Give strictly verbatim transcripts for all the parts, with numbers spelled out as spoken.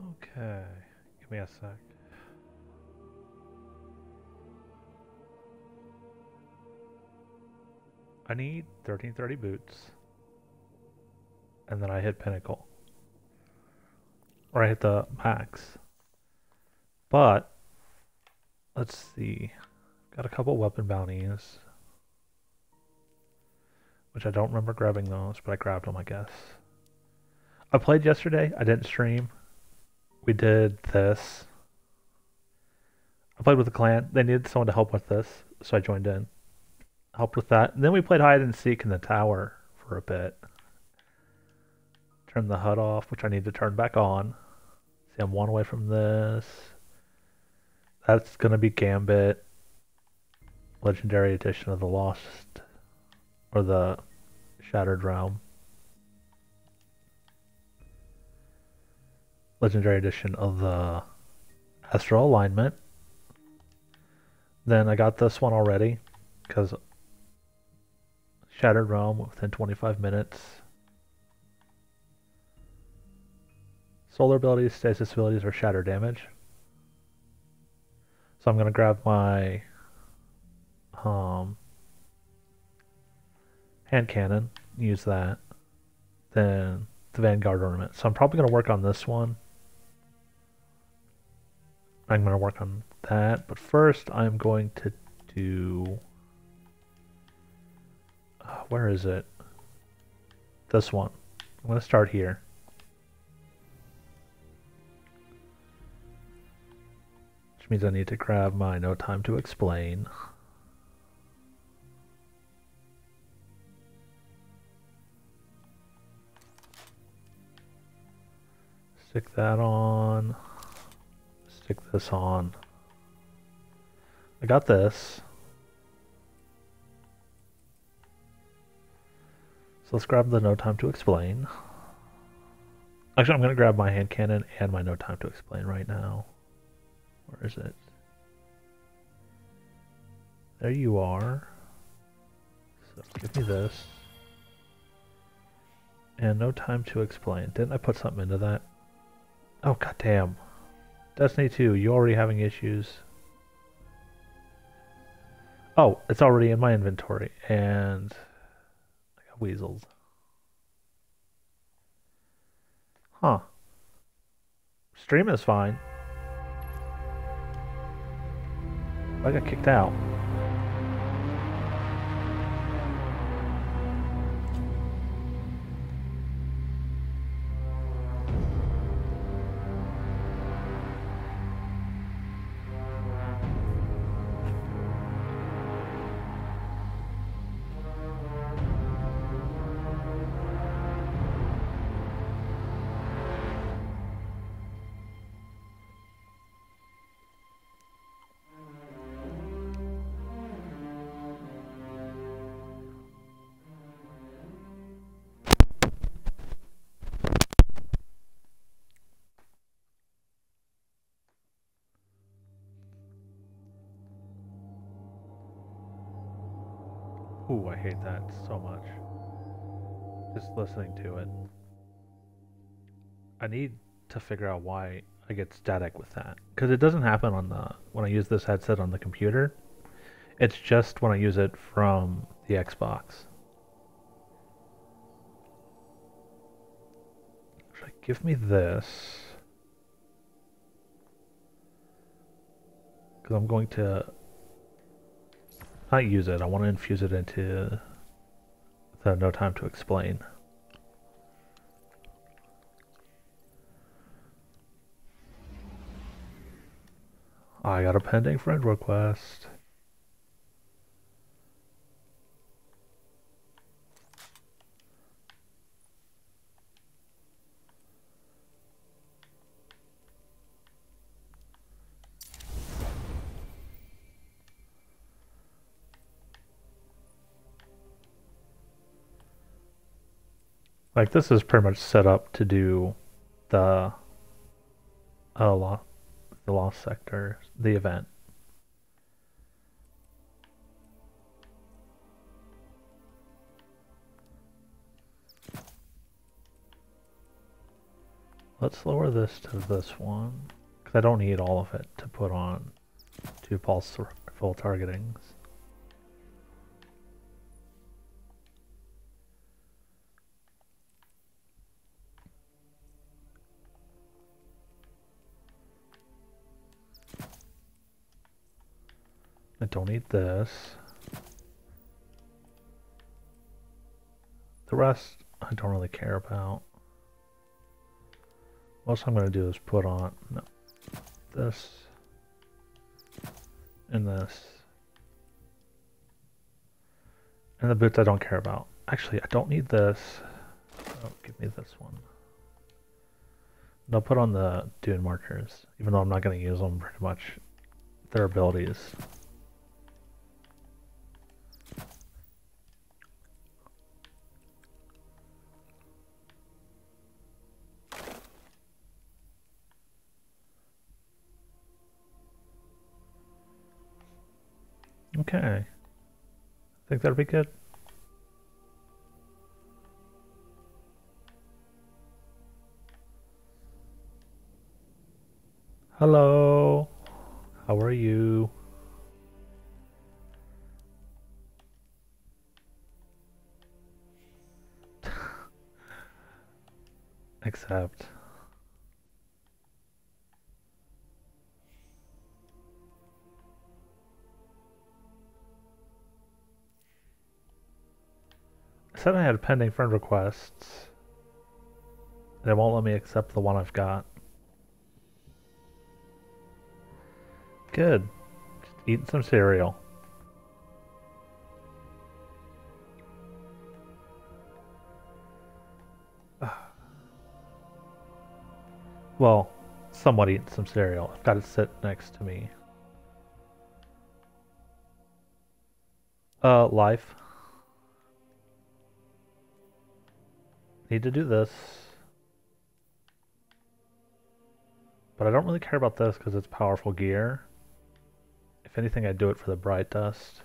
Okay, give me a sec. I need thirteen thirty boots, and then I hit Pinnacle. Or I hit the max. But, let's see. Got a couple weapon bounties. Which I don't remember grabbing those, but I grabbed them, I guess. I played yesterday. I didn't stream. We did this. I played with the clan. They needed someone to help with this, so I joined in. Helped with that. And then we played hide and seek in the tower for a bit. Turned the H U D off, which I need to turn back on. See, I'm one away from this. That's going to be Gambit. Legendary Edition of the Lost. Or the Shattered Realm. Legendary Edition of the Astral Alignment. Then I got this one already. Because Shattered Realm within twenty-five minutes. Solar abilities, stasis abilities, or shatter damage. So I'm going to grab my um, hand cannon, use that. Then the Vanguard ornament. So I'm probably going to work on this one. I'm going to work on that. But first I'm going to do... Uh, where is it? This one. I'm going to start here. Which means I need to grab my No Time to Explain. Stick that on. Stick this on. I got this. So let's grab the No Time to Explain. Actually, I'm going to grab my hand cannon and my No Time to Explain right now. Where is it? There you are. So give me this. And No Time to Explain. Didn't I put something into that? Oh, goddamn. Destiny two, you already having issues. Oh, it's already in my inventory. And I got weasels. Huh. Stream is fine. I got kicked out. Ooh, I hate that so much. Just listening to it. I need to figure out why I get static with that. Because it doesn't happen on the when I use this headset on the computer. It's just when I use it from the Xbox. Actually, give me this. Because I'm going to not use it. I want to infuse it into the No Time to Explain. I got a pending friend request. Like, this is pretty much set up to do the uh, lo the Lost Sector, the event. Let's lower this to this one, because I don't need all of it to put on two pulse full targetings. I don't need this. The rest I don't really care about. What I'm going to do is put on no, this and this. And the boots I don't care about. Actually, I don't need this. Oh, give me this one. And I'll put on the dune markers, even though I'm not going to use them pretty much. Their abilities. Okay. I think that'll be good. Hello. How are you? Except. I said I had pending friend requests. And it won't let me accept the one I've got. Good. Just eating some cereal. Well, somewhat eating some cereal. I've got it sit next to me. Uh, life. Need to do this. But I don't really care about this because it's powerful gear. If anything, I'd do it for the bright dust.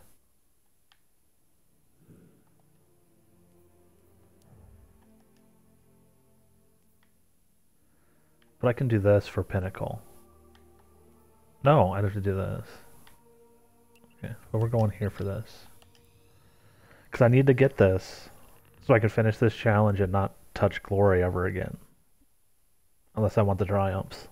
But I can do this for Pinnacle. No, I have to do this. Okay, but we're going here for this. Because I need to get this so I can finish this challenge and not touch glory ever again. Unless I want the triumphs.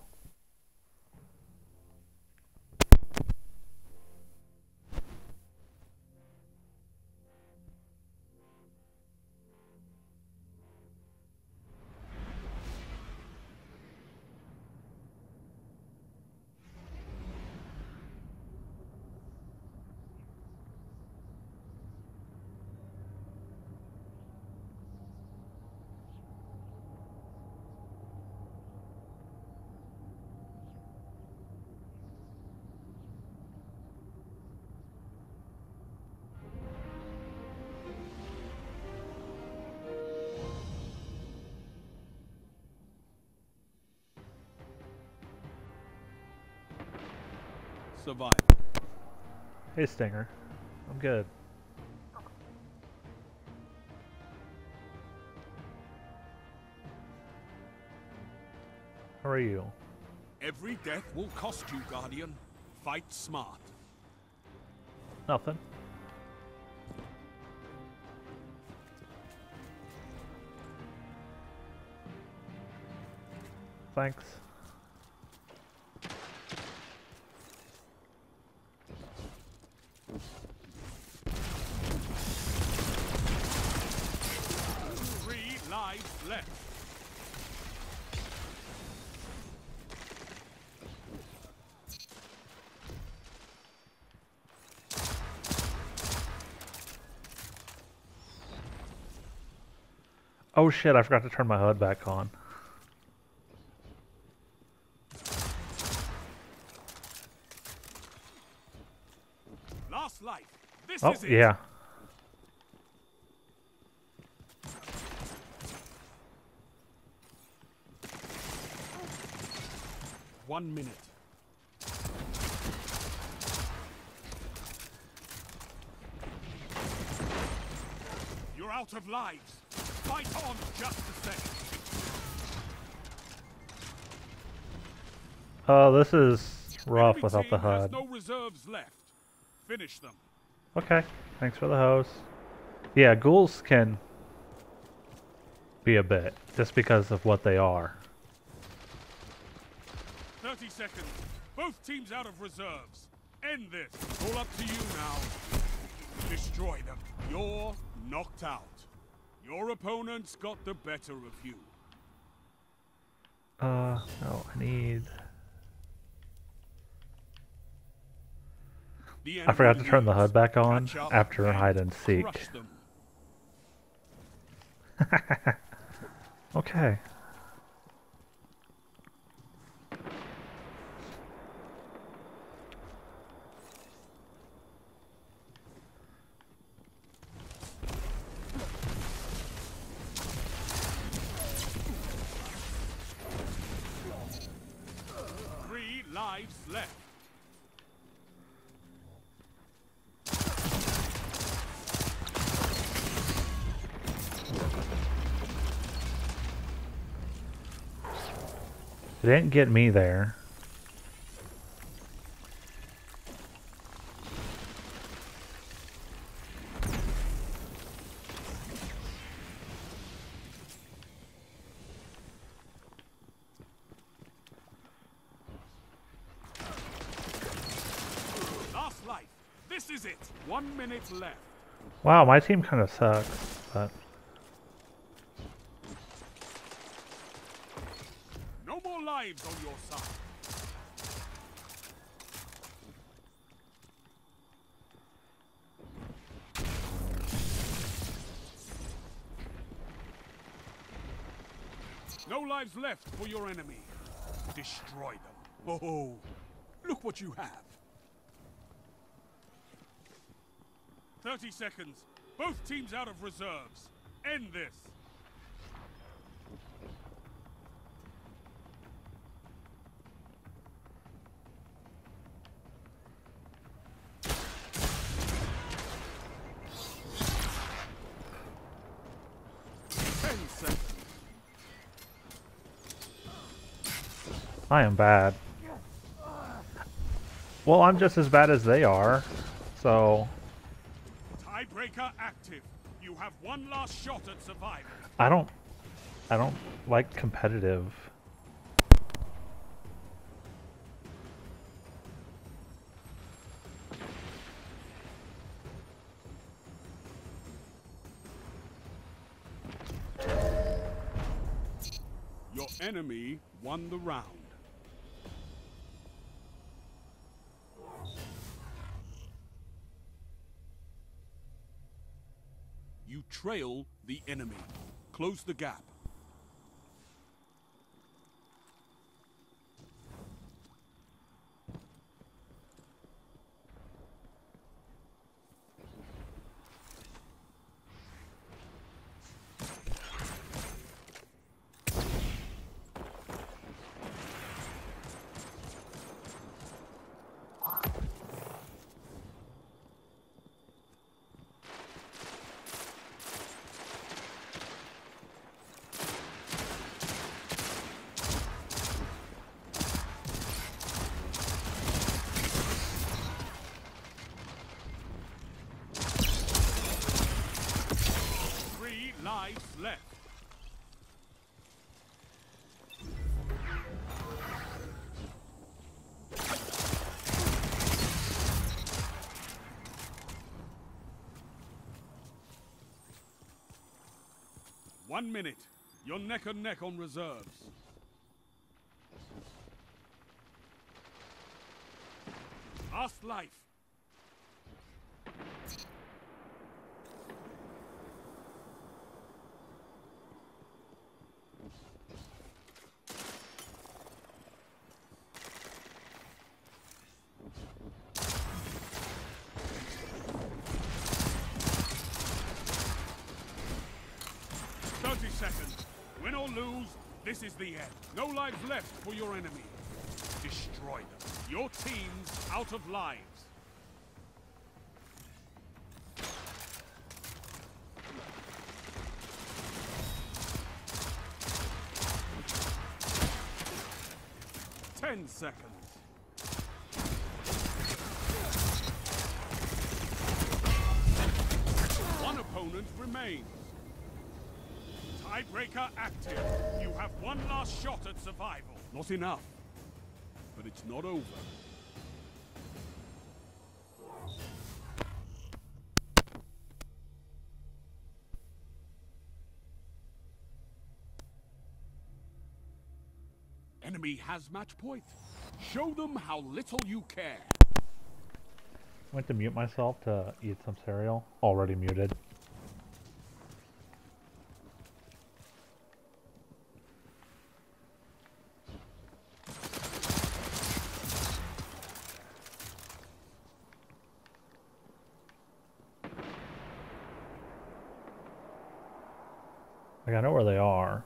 Survive. Hey Stinger. I'm good. How are you? Every death will cost you, Guardian. Fight smart. Nothing. Thanks. Three lives left. Oh shit, I forgot to turn my H U D back on. Last life. This Oh, is it. yeah. One minute. You're out of lives. Fight on just a second. Oh, this is rough Enemy without the team has H U D. no reserves left. Finish them. Okay, thanks for the hose. Yeah, ghouls can be a bit, just because of what they are. thirty seconds. Both teams out of reserves. End this. All up to you now. Destroy them. You're knocked out. Your opponents got the better of you. Uh, no, I need... I forgot to turn the H U D back on after hide and seek. Okay. Three lives left. It didn't get me there. Last life. This is it. One minute left. Wow, my team kind of sucks, but... No more lives on your side. No lives left for your enemy. Destroy them. Oh, look what you have. thirty seconds. Both teams out of reserves. End this. ten seconds. I am bad. Well, I'm just as bad as they are, so... Tiebreaker active. You have one last shot at survival. I don't... I don't like competitive. Your enemy won the round. You trail the enemy. Close the gap. Three lives left. One minute. You're neck and neck on reserves. Last life. thirty seconds. Win or lose, this is the end. No lives left for your enemy. Destroy them. Your team's out of lives. ten Ten seconds. One opponent remains. Tiebreaker active. You have one last shot at survival. Not enough. But it's not over. Enemy has match point. Show them how little you care. Went to mute myself to eat some cereal. Already muted. Like, I know where they are.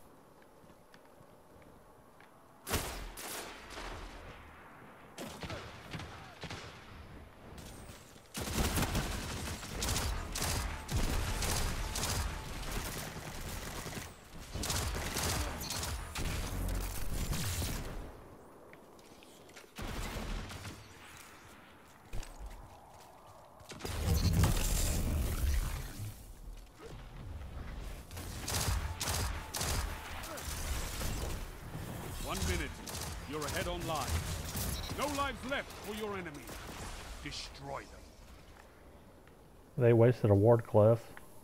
One minute. You're ahead on lives. No lives left for your enemy. Destroy them. They wasted a ward cliff.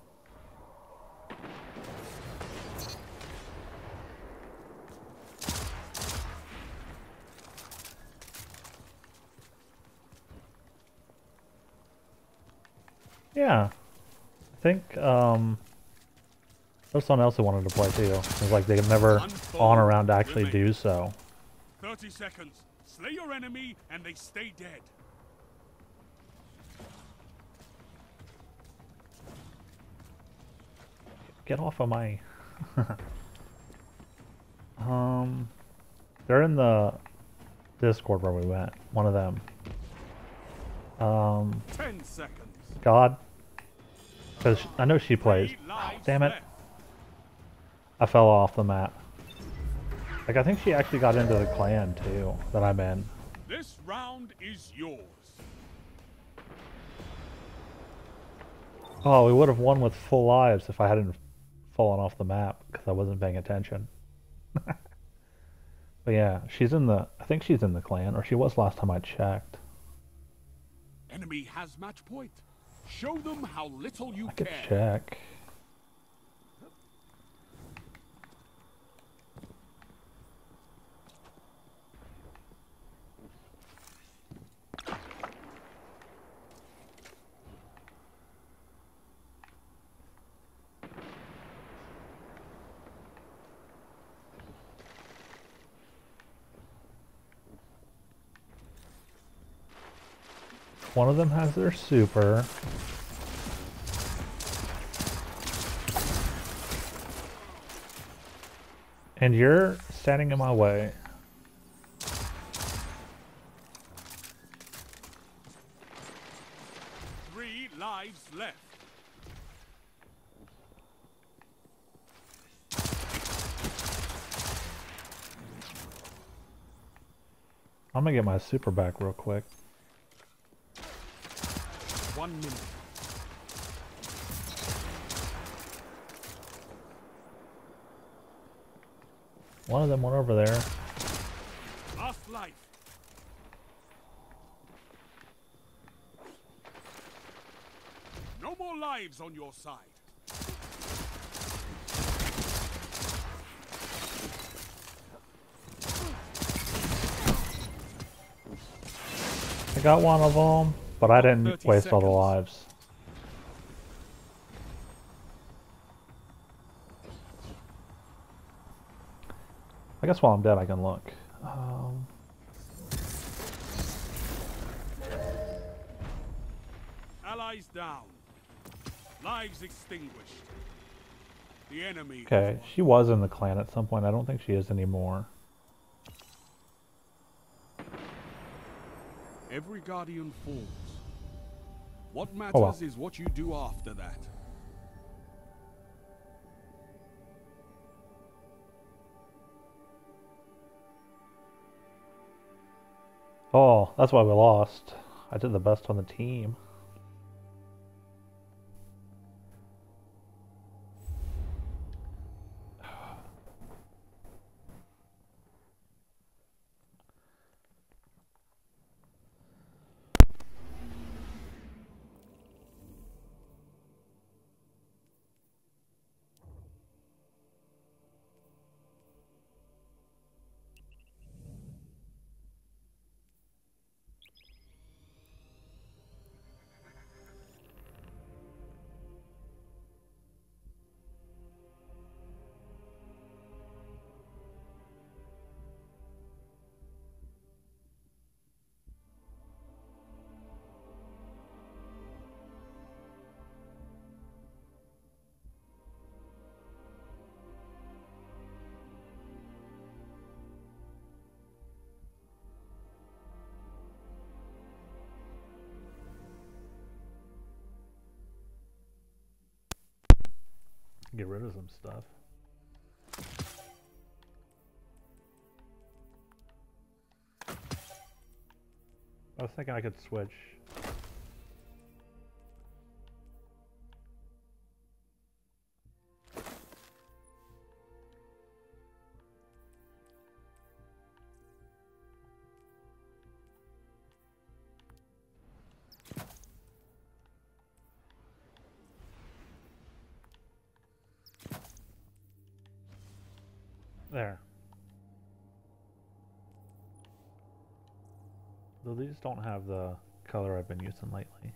Yeah. I think um there's someone else who wanted to play too. It was like they could never on around to actually do so. Thirty seconds. Slay your enemy and they stay dead. Get off of my um they're in the Discord where we went. One of them. Um Ten seconds. God. Because I know she plays. Oh, damn it. I fell off the map. Like, I think she actually got into the clan too that I'm in. This round is yours. Oh, we would have won with full lives if I hadn't fallen off the map because I wasn't paying attention. But yeah, she's in the, I think she's in the clan, or she was last time I checked. Enemy has match point. Show them how little you I could care. check. One of them has their super. And you're standing in my way. Three lives left. I'm gonna get my super back real quick. One minute. One of them went over there. Last life. No more lives on your side. I got one of them, but I didn't waste all the lives. I guess while I'm dead I can look. Um, Allies down. Lives extinguished. The enemy. okay, she was in the clan at some point. I don't think she is anymore. Every guardian falls. What matters Oh, well. is what you do after that. Oh, that's why we lost. I did the best on the team. Get rid of some stuff. I was thinking I could switch. There. Though these don't have the color I've been using lately.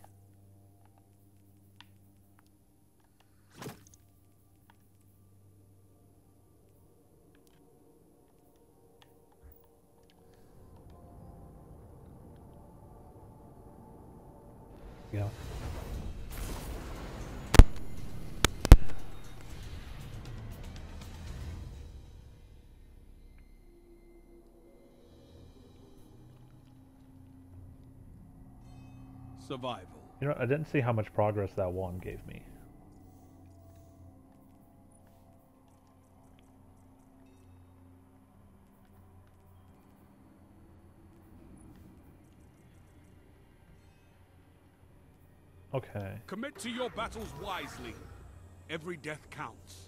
Yeah. Survival. You know, I didn't see how much progress that one gave me. Okay. Commit to your battles wisely. Every death counts.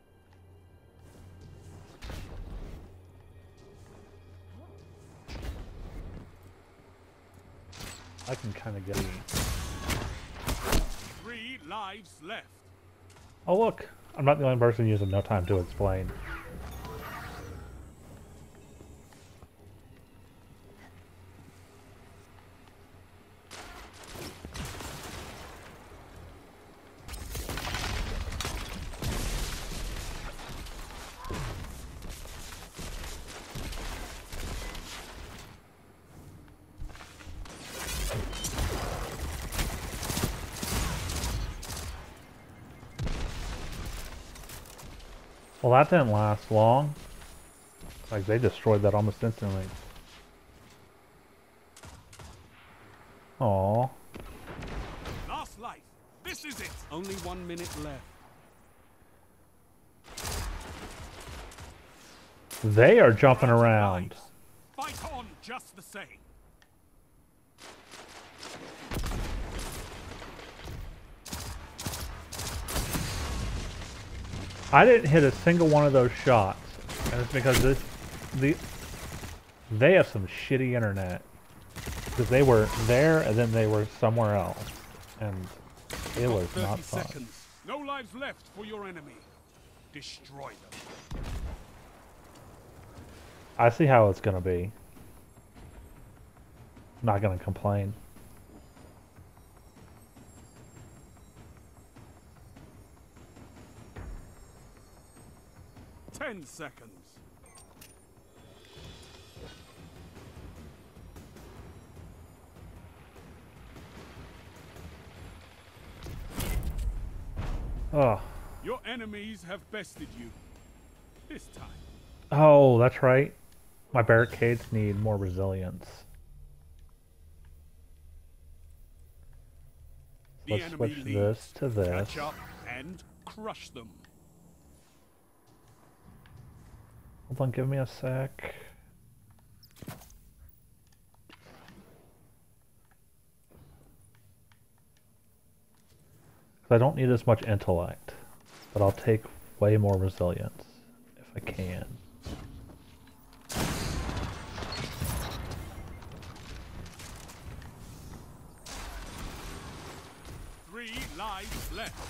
I can kind of get. Three lives left. Oh look, I'm not the only person using no time to explain. Well, that didn't last long. Like, they destroyed that almost instantly. Aww. Last life. This is it. Only one minute left. They are jumping around. Fight on just the same. I didn't hit a single one of those shots. And it's because this, the, they have some shitty internet. Because they were there and then they were somewhere else. And it was not fun. Seconds. No lives left for your enemy. Destroy them. I see how it's gonna be. I'm not gonna complain. Ten seconds. Oh. Your enemies have bested you. This time. Oh, that's right. My barricades need more resilience. The Let's enemy switch leads. this to this. Catch up and crush them. Hold on, give me a sec. I don't need as much intellect, but I'll take way more resilience if I can. Three lives left.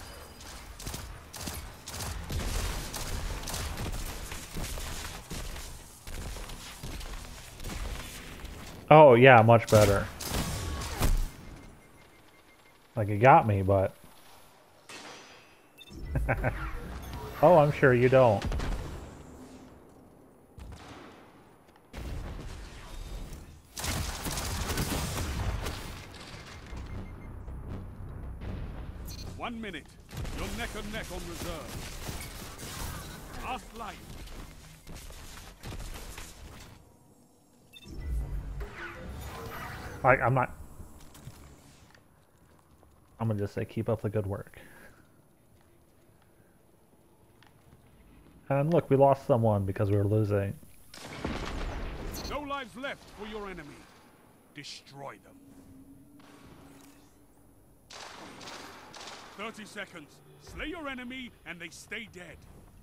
Oh yeah, much better. Like it got me, but oh, I'm sure you don't. One minute. You're neck and neck on reserve. Last life. Like I'm not. I'm gonna just say keep up the good work. And look, we lost someone because we were losing. No lives left for your enemy. Destroy them. Thirty seconds. Slay your enemy and they stay dead.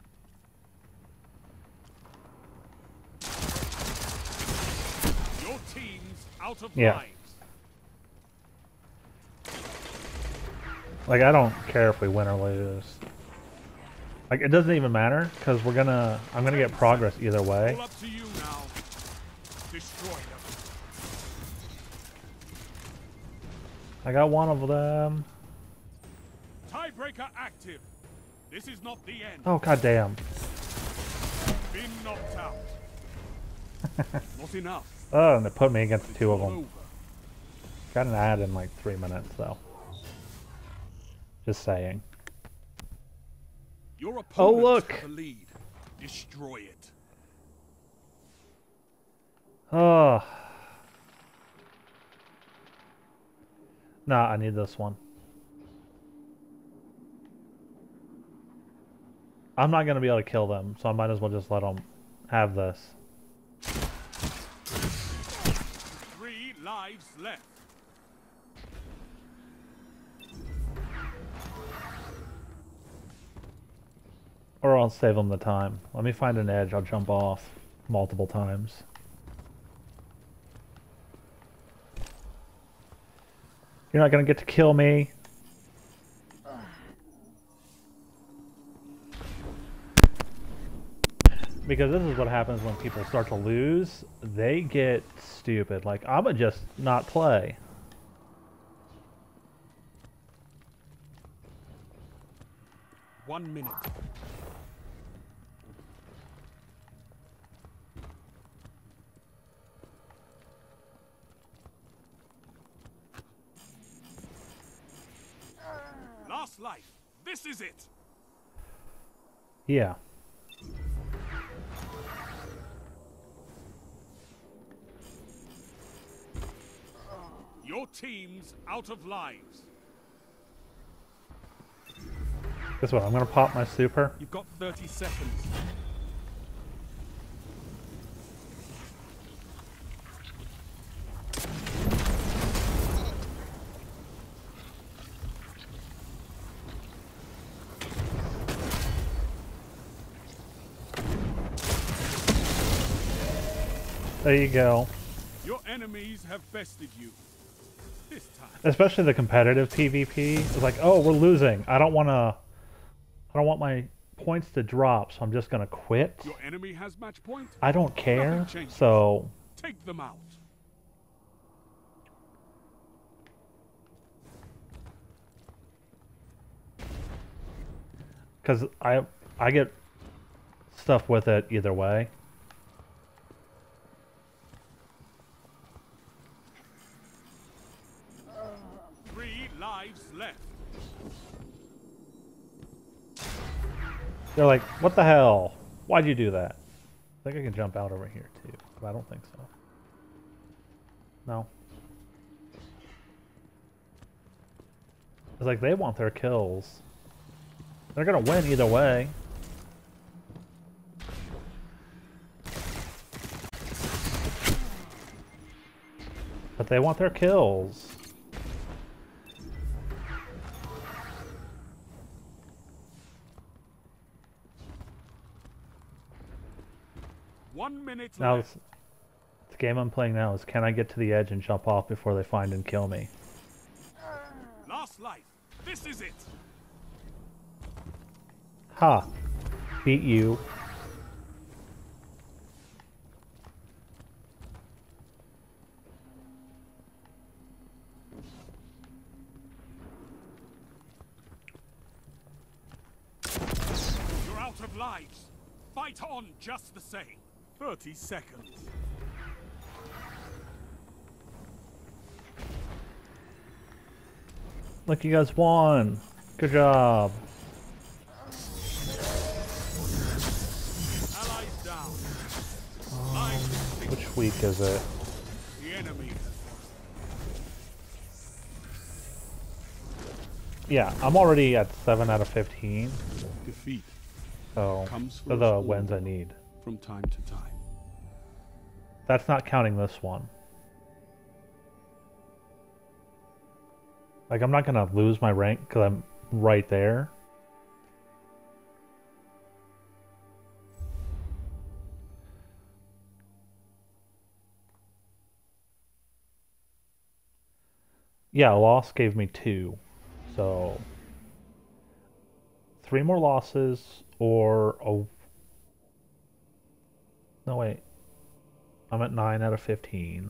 Your team's out of Yeah. lives. Like I don't care if we win or lose. Like it doesn't even matter because we're gonna. I'm gonna get progress either way. All up to you now. Destroy them. I got one of them. Tiebreaker active. This is not the end. Oh god damn. Been knocked out. Not enough. Oh, and they put me against It's two of all them. over. Got an ad in like three minutes though. Just saying. Your opponents Oh, look. have the lead. Destroy it. Oh. Nah, I need this one. I'm not gonna be able to kill them, so I might as well just let them have this. Three lives left. Or I'll save them the time. Let me find an edge, I'll jump off multiple times. You're not gonna get to kill me. Because this is what happens when people start to lose. They get stupid. Like, I'ma just not play. One minute. Last life. This is it. Yeah. Your team's out of lives. Guess what? I'm gonna pop my super. You've got thirty seconds. There you go. Your enemies have bested you. This time. Especially the competitive PvP. It's like, oh, we're losing. I don't wanna I don't want my points to drop, so I'm just gonna quit. Your enemy has match point. I don't care. Nothing changes. So Take them out. because I I get stuff with it either way. Three lives left. They're like, what the hell? Why'd you do that? I think I can jump out over here too, but I don't think so. No. It's like they want their kills. They're gonna win either way. But they want their kills. One minute Now, left. this, the game I'm playing now is can I get to the edge and jump off before they find and kill me? Last life. This is it. Ha! Beat you. You're out of lives. Fight on just the same. Thirty seconds. Look, you guys won. Good job. Allies down. Um, Lives extinct. which week is it? The enemy. Yeah, I'm already at seven out of fifteen. Defeat So, comes for they're us the all wins I need. from time to time. That's not counting this one. Like, I'm not gonna lose my rank because I'm right there. Yeah, a loss gave me two. So, three more losses or a... No, wait. I'm at nine out of fifteen.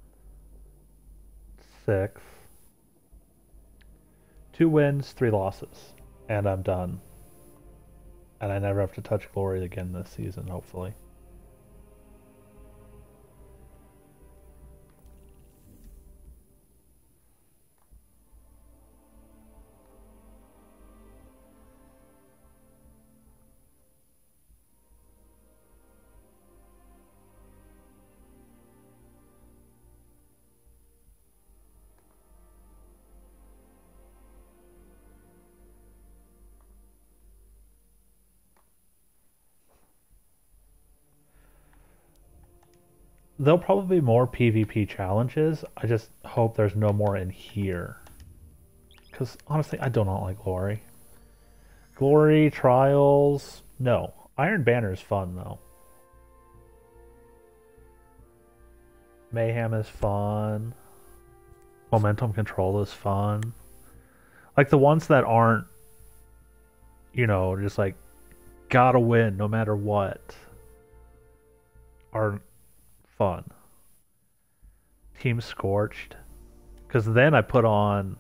Six. Two wins, three losses. And I'm done. And I never have to touch glory again this season, hopefully. There'll probably be more PvP challenges. I just hope there's no more in here. Because honestly, I do not like Glory. Glory, Trials, no. Iron Banner is fun though. Mayhem is fun. Momentum Control is fun. Like the ones that aren't, you know, just like, gotta win no matter what, are fun. Team Scorched, because then I put on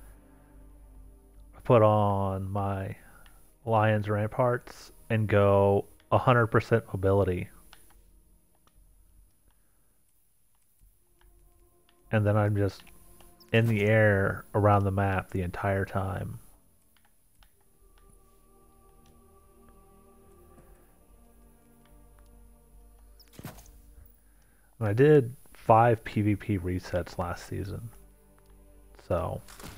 I put on my Lions Ramparts and go one hundred percent mobility, and then I'm just in the air around the map the entire time. And I did five PvP resets last season. So,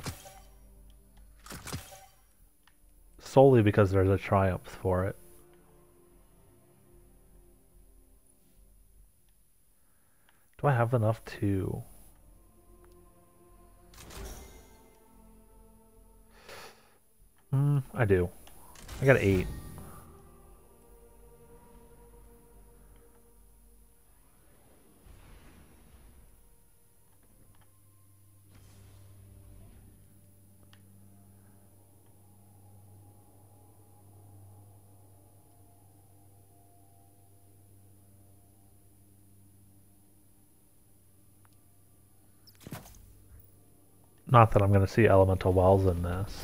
solely because there's a triumph for it. Do I have enough to... Hmm, I do. I got eight. Not that I'm going to see Elemental Wells in this.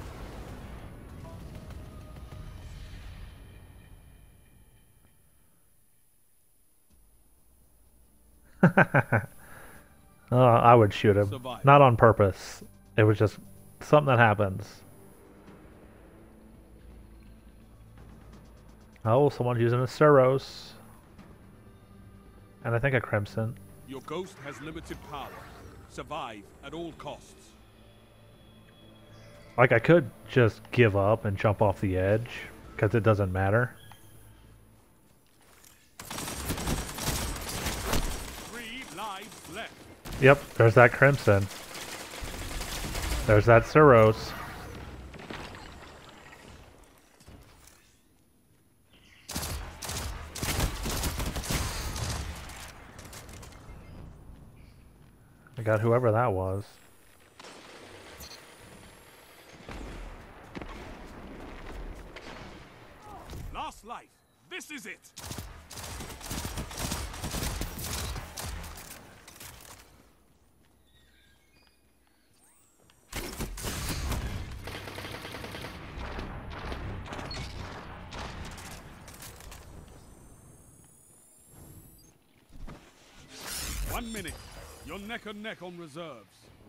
uh, I would shoot him. Survive. Not on purpose. It was just something that happens. Oh, someone's using a Suros. And I think a Crimson. Your ghost has limited power. Survive at all costs. Like, I could just give up and jump off the edge, because it doesn't matter. Three lives left. Yep, there's that Crimson. There's that Suros. I got whoever that was. Last life. This is it. One minute. You're neck and neck on reserves.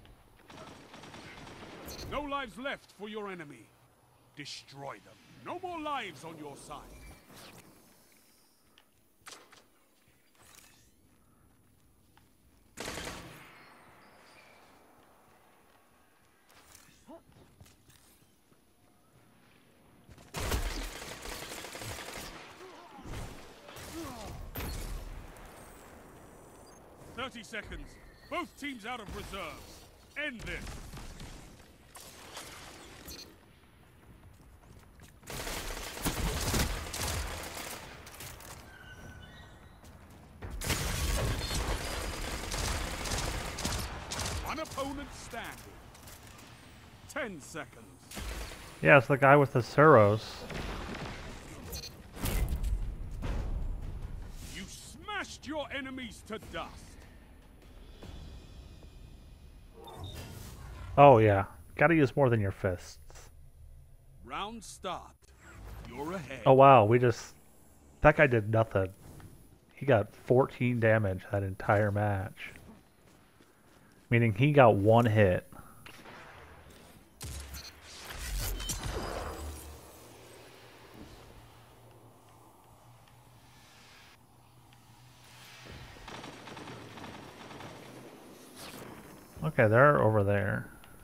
No lives left for your enemy. Destroy them. No more lives on your side. Thirty seconds. Both teams out of reserves. End this. One opponent standing. Ten seconds. Yeah, it's the guy with the Suros. You smashed your enemies to dust. Oh yeah, gotta use more than your fists. Round start. You're ahead. Oh wow, we just... That guy did nothing. He got fourteen damage that entire match. Meaning he got one hit. Okay, they're over there.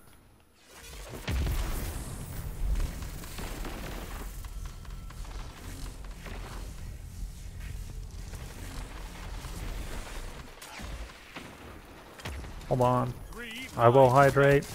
Hold on. Three, I will nine, hydrate.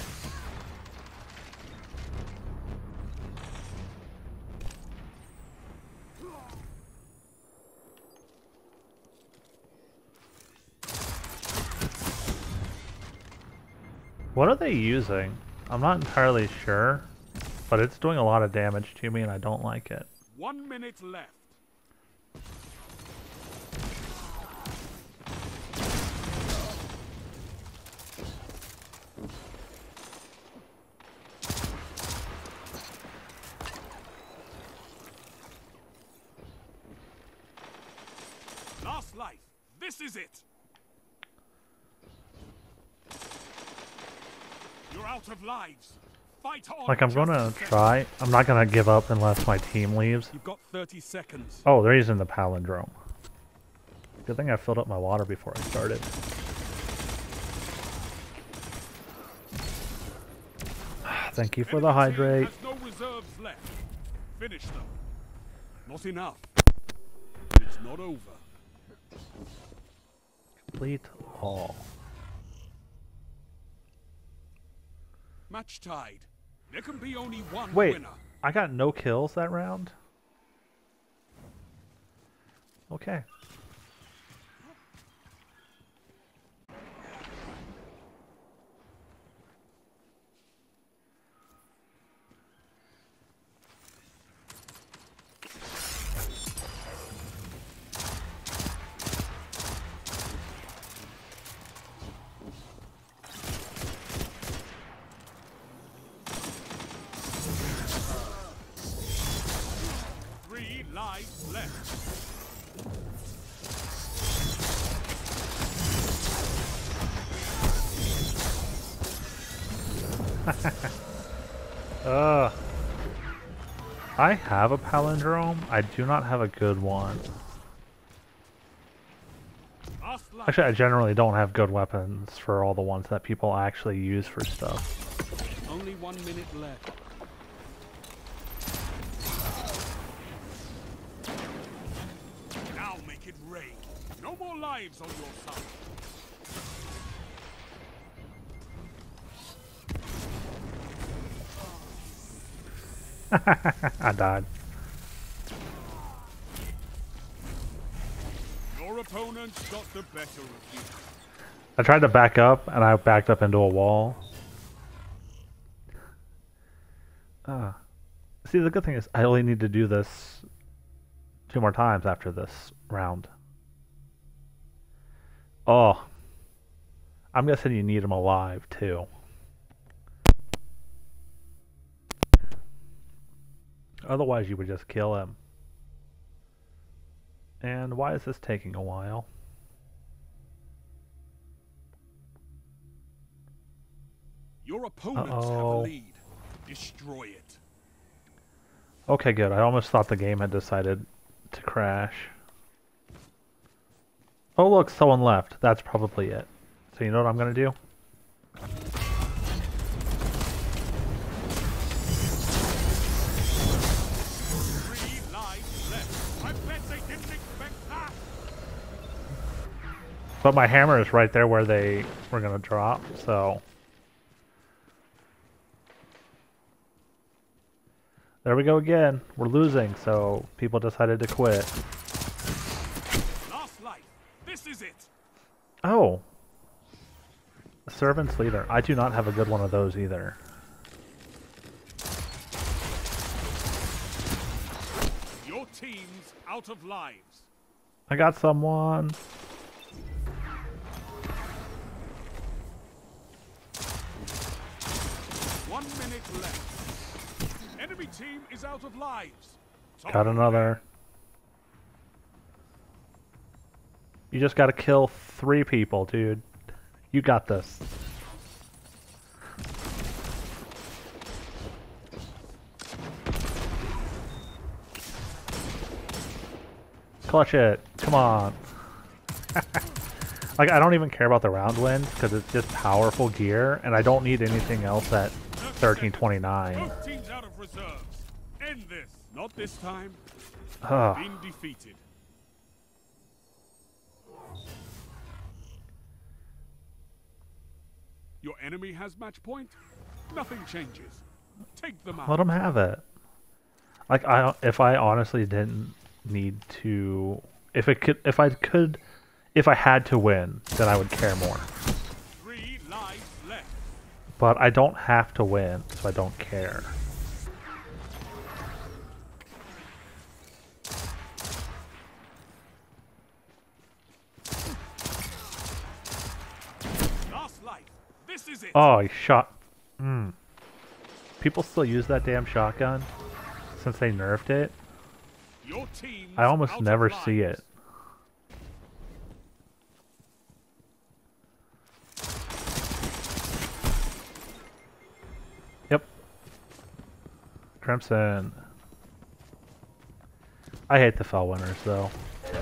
What are they using? I'm not entirely sure, but it's doing a lot of damage to me and I don't like it. One minute left. Last life. This is it. You're out of lives. Fight on. Like, I'm just gonna a second. try. I'm not gonna give up unless my team leaves. You've got thirty seconds. Oh, they're using the palindrome. Good thing I filled up my water before I started. Thank you for the Enemy team hydrate. has no reserves left. Finish them. Not enough. It's not over. Complete all. Match tied. There can be only one Wait, winner. I got no kills that round? Okay. Three lives left. Ugh. I have a palindrome. I do not have a good one. Last life. Actually, I generally don't have good weapons for all the ones that people actually use for stuff. Only one minute left. Now make it rain. No more lives on your side. I died. Your opponent's got the better of you. I tried to back up, and I backed up into a wall. Ah. See, the good thing is I only need to do this two more times after this round. Oh. I'm guessing you need him alive, too. Otherwise, you would just kill him. And why is this taking a while? Your opponents Uh-oh. have a lead. Destroy it. Okay, good. I almost thought the game had decided to crash. Oh, look, someone left. That's probably it. So you know what I'm going to do? Three lives left. I bet they didn't expect that. But my hammer is right there where they were going to drop, so... There we go again. We're losing, so people decided to quit. Last life. This is it. Oh. Servant's Leader. I do not have a good one of those either. Your team's out of lives. I got someone. One minute left. Enemy team is out of lives. Top Got another. You just gotta kill three people, dude. You got this. Clutch it. Come on. Like, I don't even care about the round wins because it's just powerful gear, and I don't need anything else at thirteen twenty-nine. Both teams out of reserves. End this. Not this time. Ugh. Been defeated. Your enemy has match point. Nothing changes. Take them out. Let them have it. Like, I, if I honestly didn't need to, if it could, if I could, if I had to win, then I would care more. Three lives left. But I don't have to win, so I don't care. Last life. This is it. Oh, he shot. Mm. People still use that damn shotgun since they nerfed it. Your team's I almost out never of see lives. it. Yep. Crimson. I hate the Fell Winners though.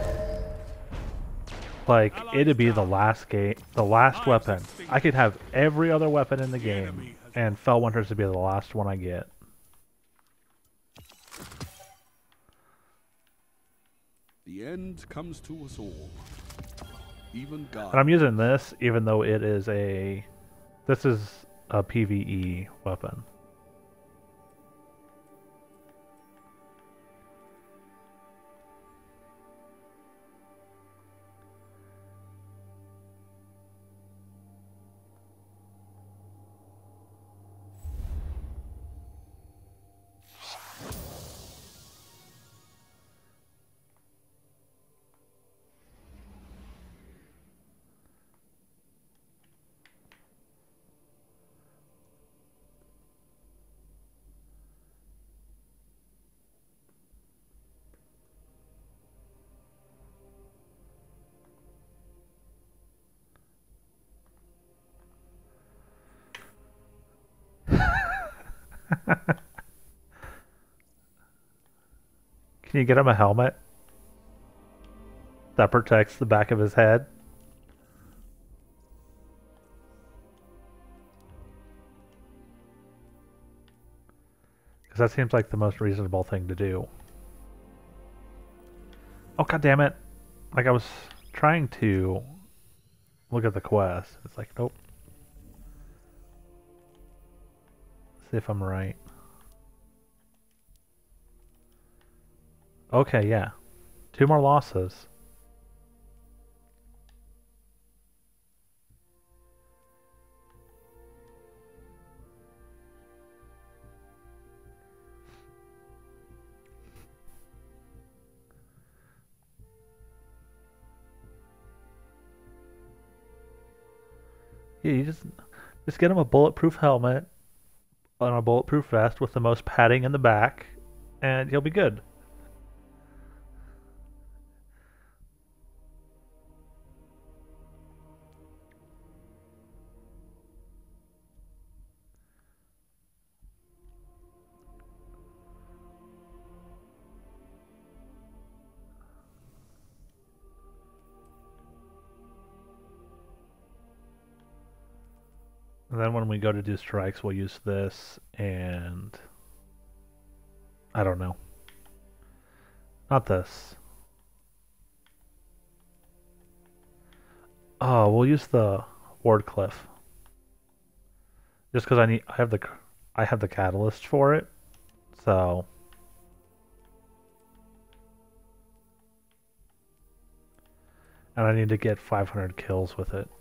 Like, it'd be the last game, the last weapon. I could have every other weapon in the game, and Fell Winners would be the last one I get. The end comes to us all. Even God. And I'm using this, even though it is a, this is a PvE weapon. Can you get him a helmet that protects the back of his head? Because that seems like the most reasonable thing to do. Oh, god damn it. Like, I was trying to look at the quest. It's like, nope. See if I'm right. Okay, yeah. Two more losses. Yeah, you just just get him a bulletproof helmet and a bulletproof vest with the most padding in the back, and he'll be good. And then when we go to do strikes, we'll use this and I don't know. Not this. Oh, we'll use the Wardcliff. Just because I need, I have the, I have the catalyst for it, so. And I need to get five hundred kills with it.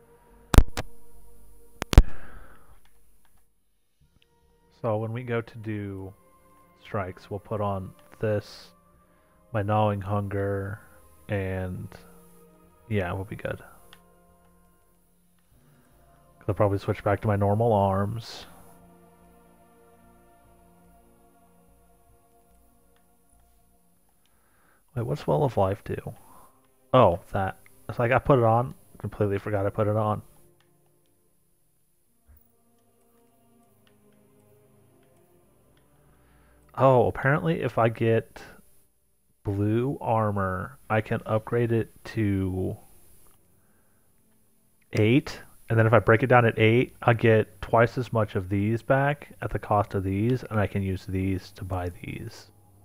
So when we go to do strikes, we'll put on this, my gnawing hunger, and yeah, we'll be good. I'll probably switch back to my normal arms. Wait, what's Well of Life do? Oh, that. It's like I put it on, completely forgot I put it on. Oh, apparently if I get blue armor, I can upgrade it to eight. And then if I break it down at eight, I get twice as much of these back at the cost of these, and I can use these to buy these.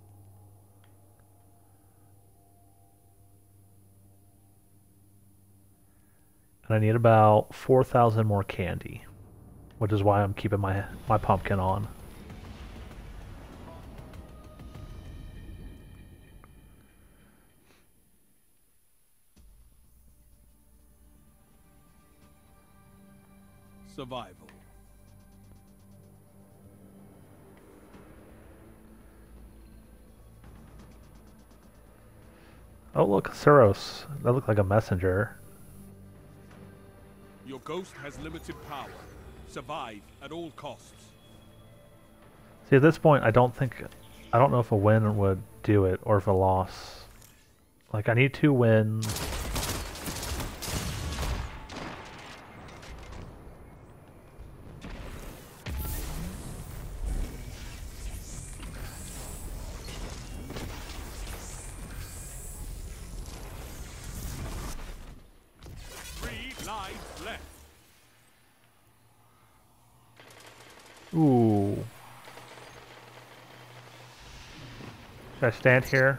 And I need about four thousand more candy, which is why I'm keeping my, my pumpkin on. Survival. Oh, look, Suros. That looked like a messenger. Your ghost has limited power. Survive at all costs. See, at this point, I don't think... I don't know if a win would do it, or if a loss. Like, I need two wins. Ooh. Should I stand here?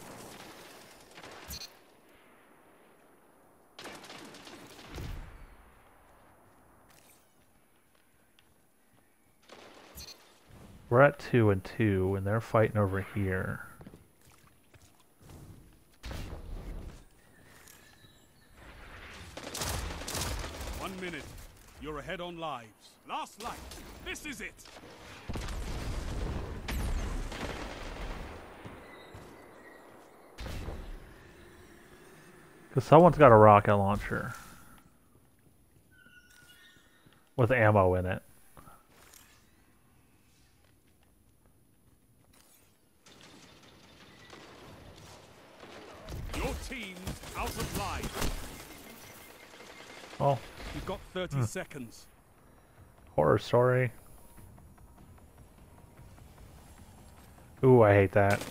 We're at two and two, and they're fighting over here. One minute. You're ahead on lives. Last light. This is it. Because someone's got a rocket launcher. With ammo in it. Your team's out of lives. Oh. You've got thirty hmm. seconds. Horror story. Ooh, I hate that.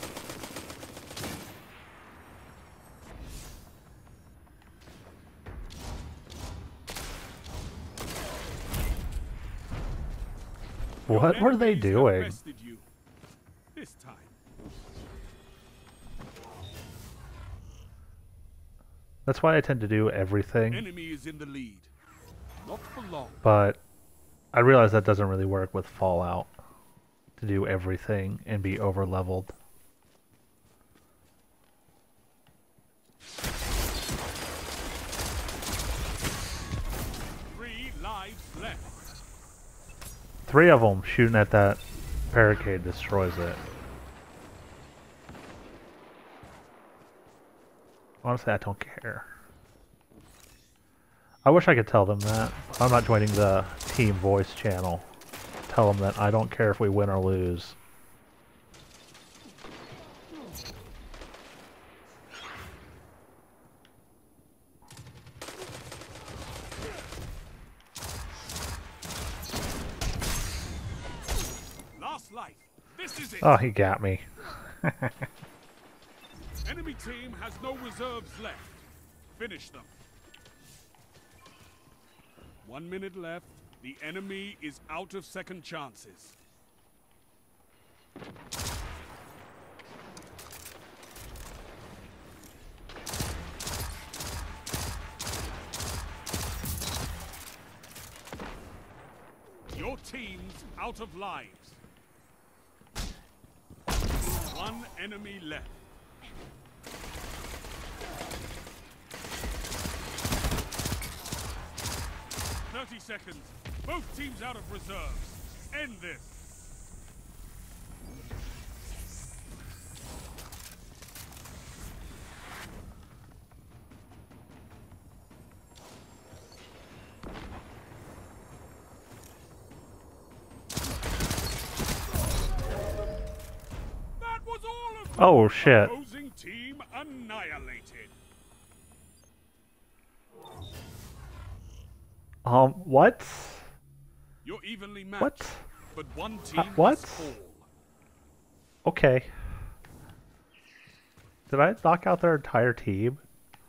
What were they doing? This time. That's why I tend to do everything. Enemy is in the lead. Not for long. But I realize that doesn't really work with Fallout. To do everything and be over leveled. Three lives left. Three of them shooting at that barricade destroys it. Honestly, I don't care. I wish I could tell them that. I'm not joining the team voice channel. Tell them that I don't care if we win or lose. Last life. This is it. Oh, he got me. Enemy team has no reserves left. Finish them. One minute left. The enemy is out of second chances. Your team's out of lives. One enemy left. Thirty seconds. Both teams out of reserves. End this. That was all of them. Oh, shit. Opposing team annihilated. Um, what? You're evenly matched. What? But one team Uh, what? must fall. Okay. Did I knock out their entire team?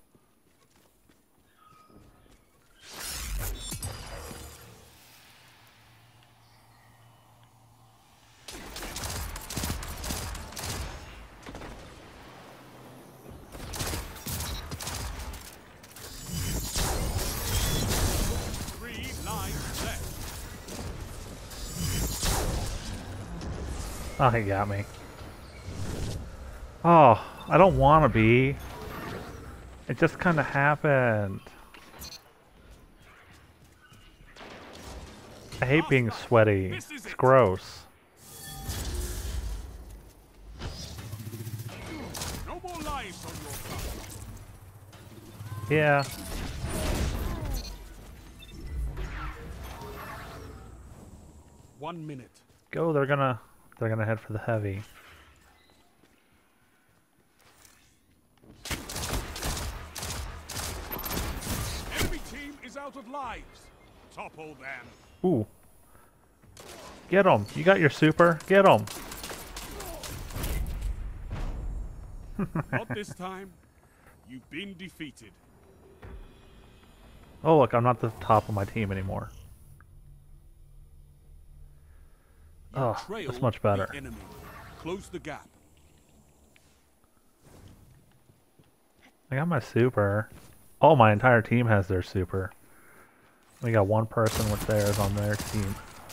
Three lives left. Oh, he got me. Oh, I don't want to be. It just kind of happened. I hate being sweaty. It's gross. No more lives on your side. Yeah. One minute. Go, they're gonna they're gonna head for the heavy. Enemy team is out of lives. Topple them. Ooh. Get him. You got your super? Get him. Not this time. You've been defeated. Oh, look, I'm not the top of my team anymore. You Oh, trail that's much better. the enemy. Close the gap. I got my super. Oh, my entire team has their super. We got one person with theirs on their team.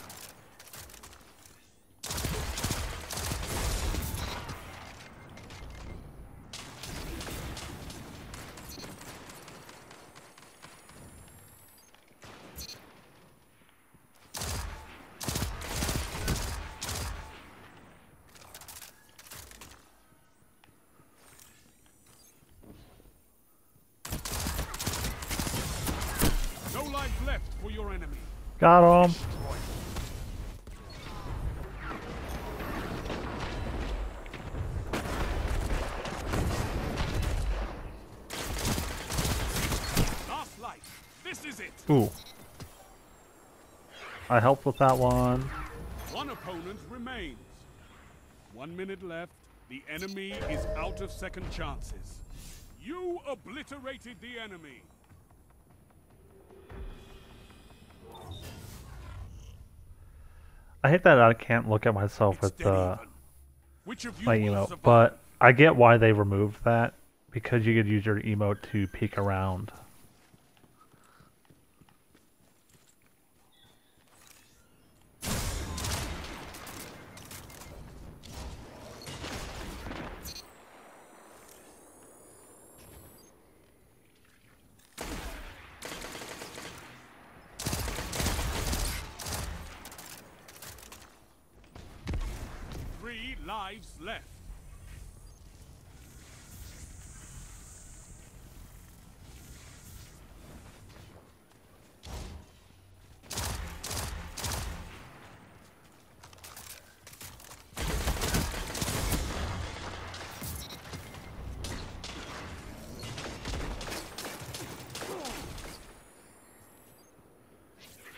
No lives left for your enemy. Got him. Last life. This is it. Ooh. I helped with that one. One opponent remains. One minute left. The enemy is out of second chances. You obliterated the enemy. I hate that I can't look at myself It's with dead the even. Which of you my will emote, survive? but I get why they removed that because you could use your emote to peek around. Three lives left.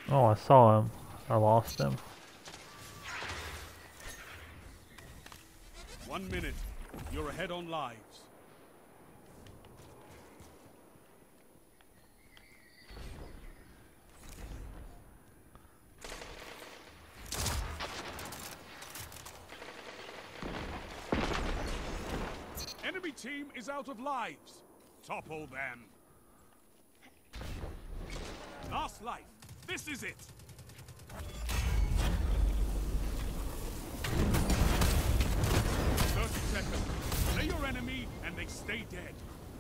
Oh, I saw him. I lost him. One minute. You're ahead on lives. Enemy team is out of lives. Topple them. Last life. This is it. thirty seconds. Slay your enemy and they stay dead.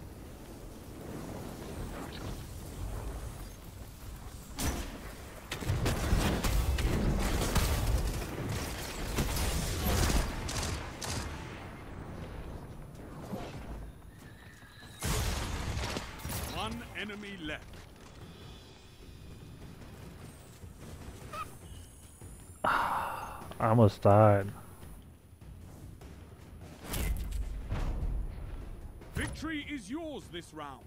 One enemy left. I almost died. Victory is yours this round.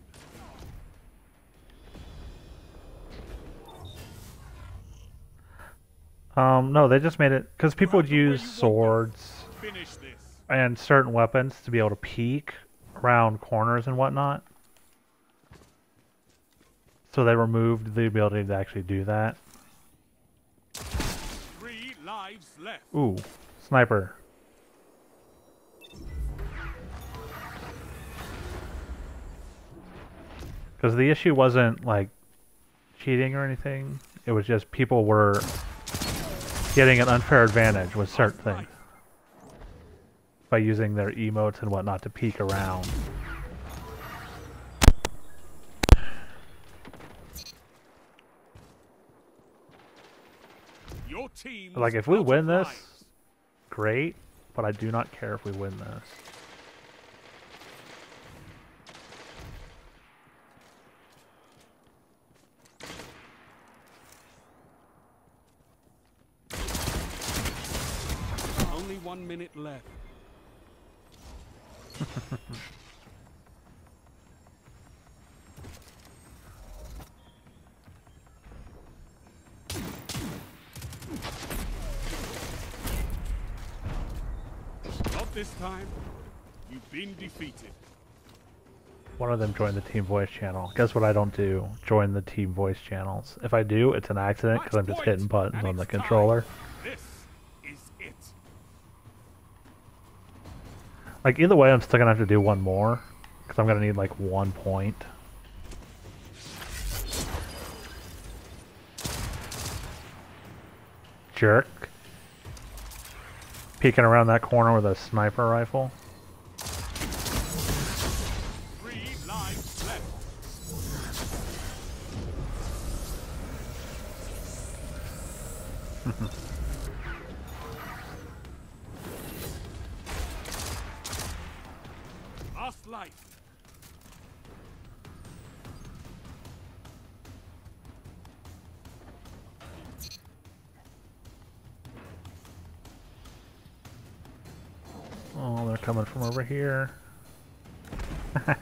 Um, no, they just made it because people would use swords Finish this. and certain weapons to be able to peek around corners and whatnot. So they removed the ability to actually do that. Three lives left. Ooh, sniper. Because the issue wasn't like cheating or anything. It was just people were getting an unfair advantage with certain things by using their emotes and whatnot to peek around. Your team. Like, if we win this, great, but I do not care if we win this. Only one minute left. Not this time. You've been defeated. One of them joined the Team Voice channel. Guess what I don't do? Join the Team Voice channels. If I do, it's an accident because I'm just hitting buttons on the controller. This is it. Like, either way, I'm still gonna have to do one more because I'm gonna need like one point. Jerk. Peeking around that corner with a sniper rifle. Three lives left. Last life. Oh, they're coming from over here. Oh,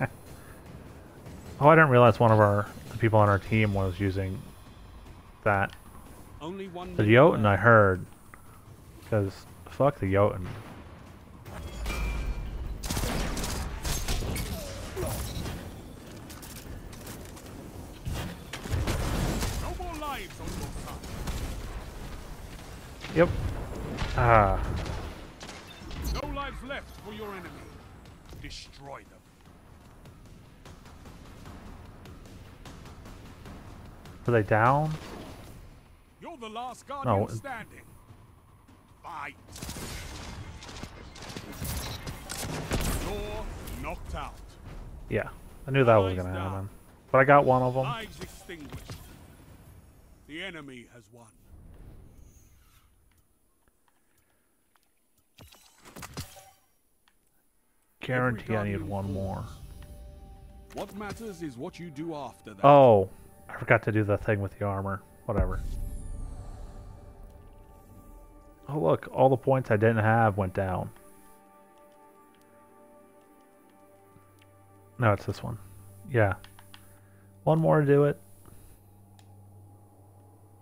I didn't realize one of our the people on our team was using that. Only one The minute Jotun, I left. heard. Because, fuck the Jotun. No more lives on your side. Yep. Ah. No lives left for your enemy. Destroy them. Are they down? You're the last guardian No. standing. Fight. You're knocked out. Yeah. I knew that was Lives gonna down. happen. But I got one of them. Lives extinguished. The enemy has won. Guarantee I Every need guardian one more. falls. What matters is what you do after that. Oh. I forgot to do the thing with the armor. Whatever. Oh look, all the points I didn't have went down. No, it's this one. Yeah. One more to do it.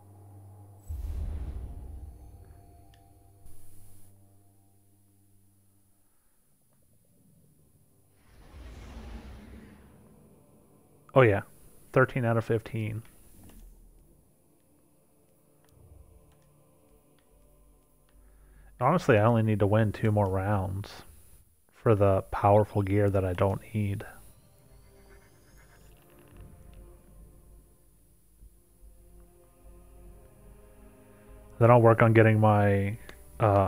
Oh yeah, thirteen out of fifteen. Honestly, I only need to win two more rounds for the powerful gear that I don't need. Then I'll work on getting my uh,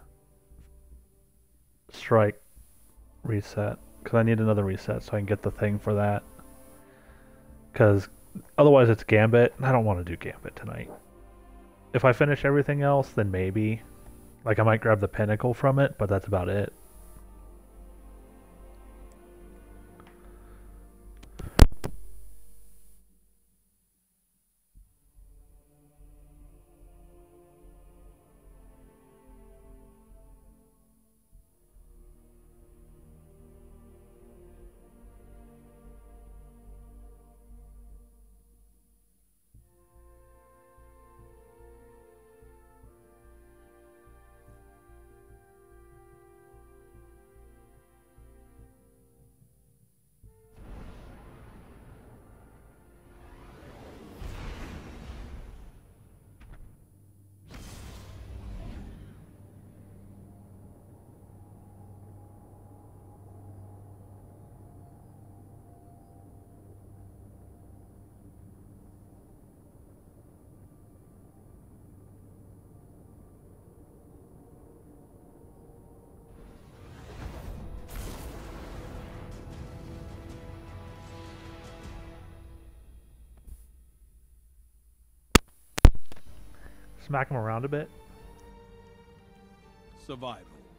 strike reset, because I need another reset so I can get the thing for that. Because otherwise it's Gambit, and I don't want to do Gambit tonight. If I finish everything else, then maybe. Like, I might grab the Pinnacle from it, but that's about it. Smack him around a bit. Survival.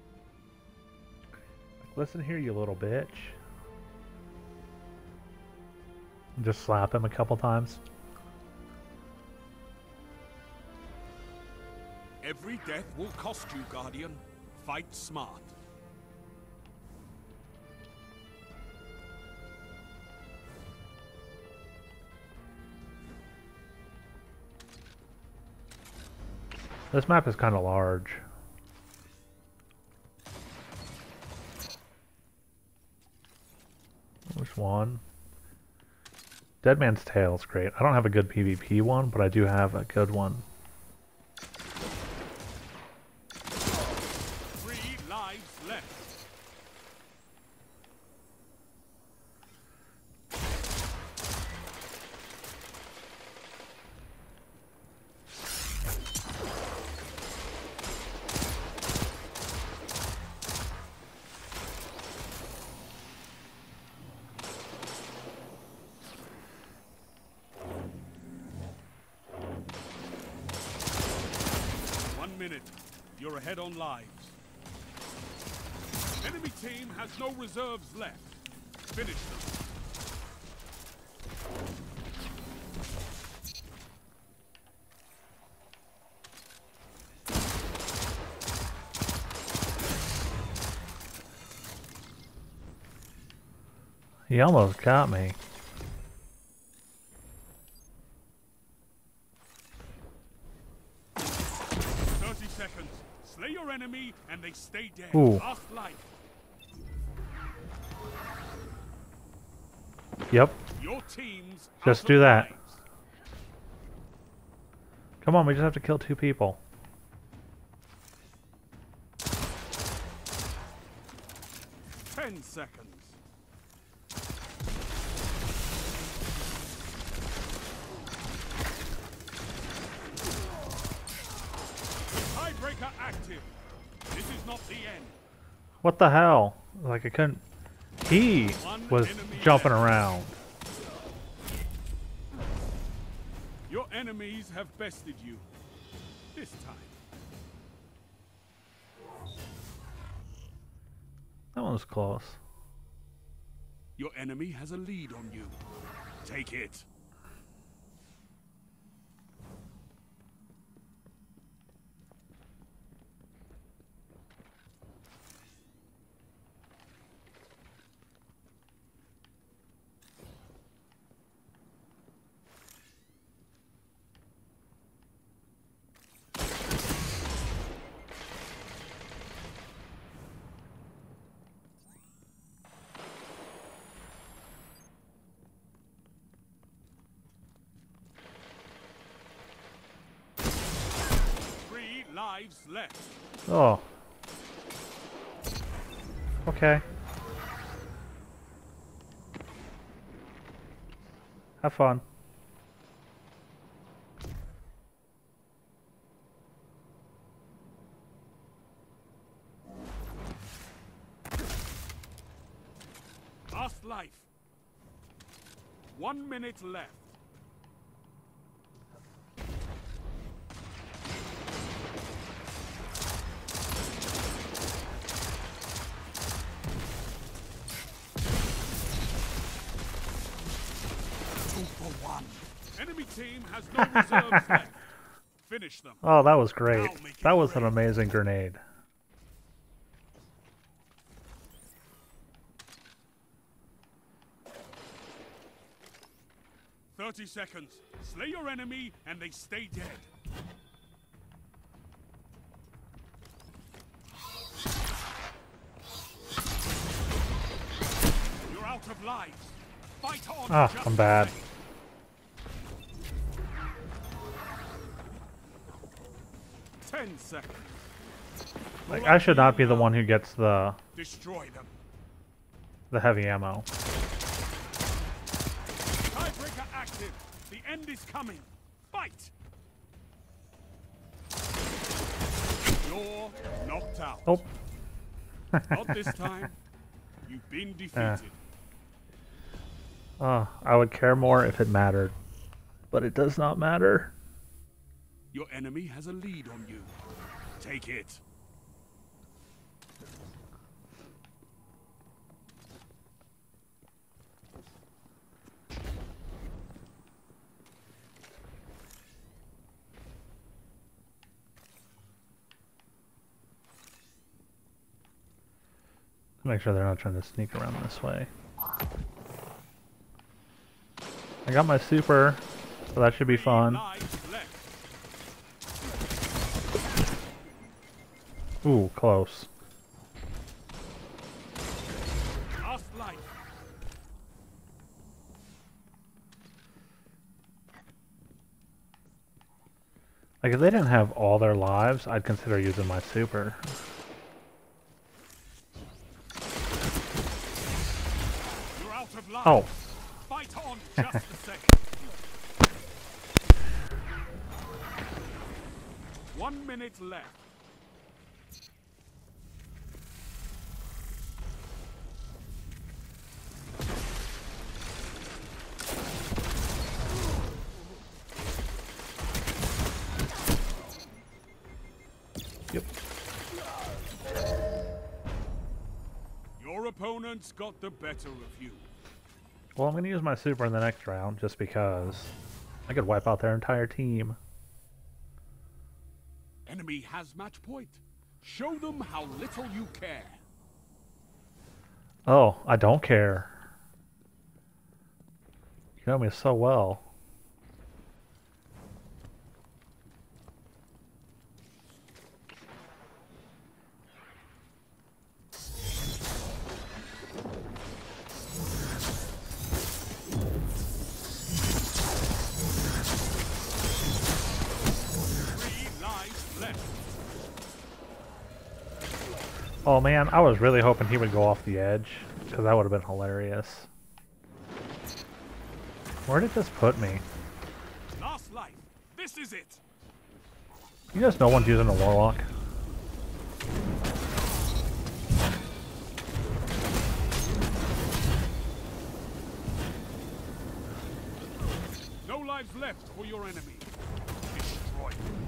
Listen here, you little bitch. Just slap him a couple times. Every death will cost you, Guardian. Fight smart. This map is kind of large. Which one? Dead Man's Tale is great. I don't have a good PvP one, but I do have a good one. Three lives left. Minute. You're ahead on lives. Enemy team has no reserves left. Finish them. He almost got me. Seconds. Slay your enemy and they stay dead. Ooh. Last life. Yep. Your teams Just do that. Lives. Come on, we just have to kill two people. Ten seconds. Tiebreaker active. This is not the end. What the hell? Like I couldn't. He One was jumping left. around. Your enemies have bested you. This time. That one was close. Your enemy has a lead on you. Take it. lives left. Oh. Okay. Have fun. Last life. One minute left. Two for one. Enemy team has no reserves left. Finish them. Oh, that was great. Now make it That was an rain. amazing grenade. Thirty seconds. Slay your enemy and they stay dead. You're out of lives. Fight on. Ah, just I'm the bad. same. Ten seconds. Like, Pull I up should to not you be the now. one who gets the Destroy them. the heavy ammo. Tiebreaker active. The end is coming. Fight. You're knocked out. Oh. Not this time. You've been defeated. Oh, I would care more if it mattered. But it does not matter. Your enemy has a lead on you. Take it. Make sure they're not trying to sneak around this way. I got my super, so that should be Three fun. lives left. Ooh, close. Last life. Like, if they didn't have all their lives, I'd consider using my super. You're out of lives. Oh. Fight on just a second. One minute left. Yep. Your opponents got the better of you. Well, I'm going to use my super in the next round, just because I could wipe out their entire team. Enemy has match point. Show them how little you care. Oh, I don't care. You know me so well. Three lives left. Oh man, I was really hoping he would go off the edge, because that would have been hilarious. Where did this put me? Last life. This is it. You guys know one's using a warlock? No lives left for your enemy. Destroy them.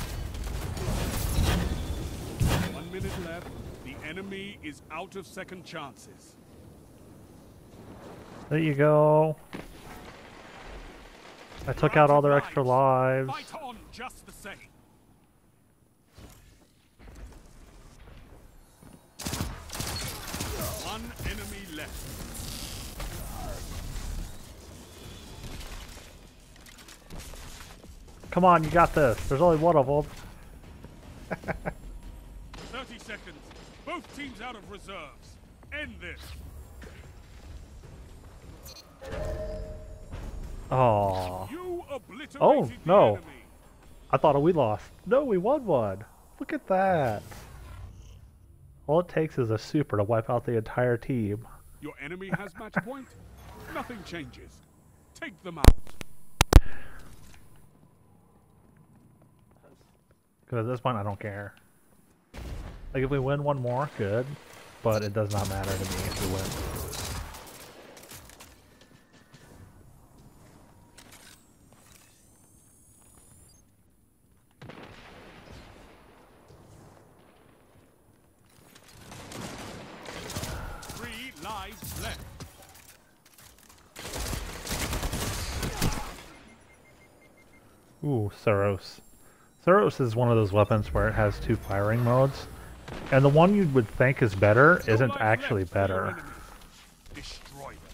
One minute left. The enemy is out of second chances. There you go. I took out all their extra lives. Fight on just the same. One enemy left. Come on, you got this. There's only one of them. Thirty seconds. Both teams out of reserves. End this. Oh, You obliterated Oh, the no. enemy. I thought we lost. No, we won one. Look at that. All it takes is a super to wipe out the entire team. Your enemy has match point. Nothing changes. Take them out. Because at this point, I don't care. Like, if we win one more, good. But it does not matter to me if we win. Three lives left. Ooh, Suros. Suros is one of those weapons where it has two firing modes. And the one you would think is better No isn't life actually left for your better. enemy. Destroy them.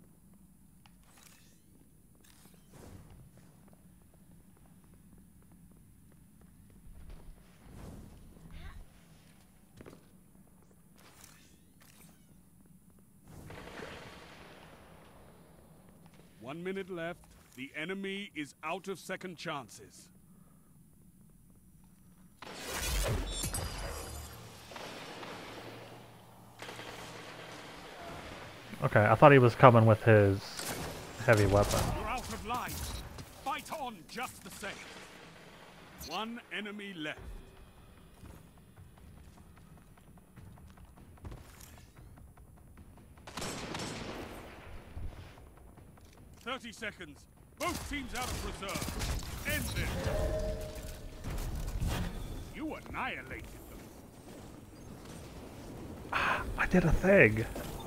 One minute left. The enemy is out of second chances. Okay, I thought he was coming with his heavy weapon. You're out of lives. Fight on just the same. One enemy left. Thirty seconds. Both teams out of reserve. End this. You annihilated them. I did a thing.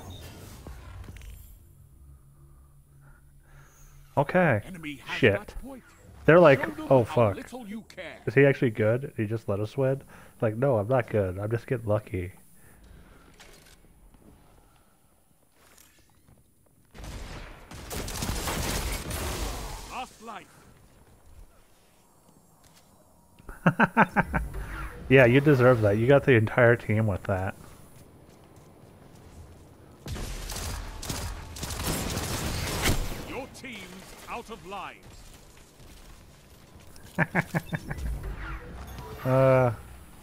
Okay. Enemy has Shit. match point. They're like, Show them oh how fuck. little you care. Is he actually good? Did he just let us win? Like, no, I'm not good. I'm just getting lucky. Last life. Yeah, you deserve that. You got the entire team with that. Your team's out of lives. Uh...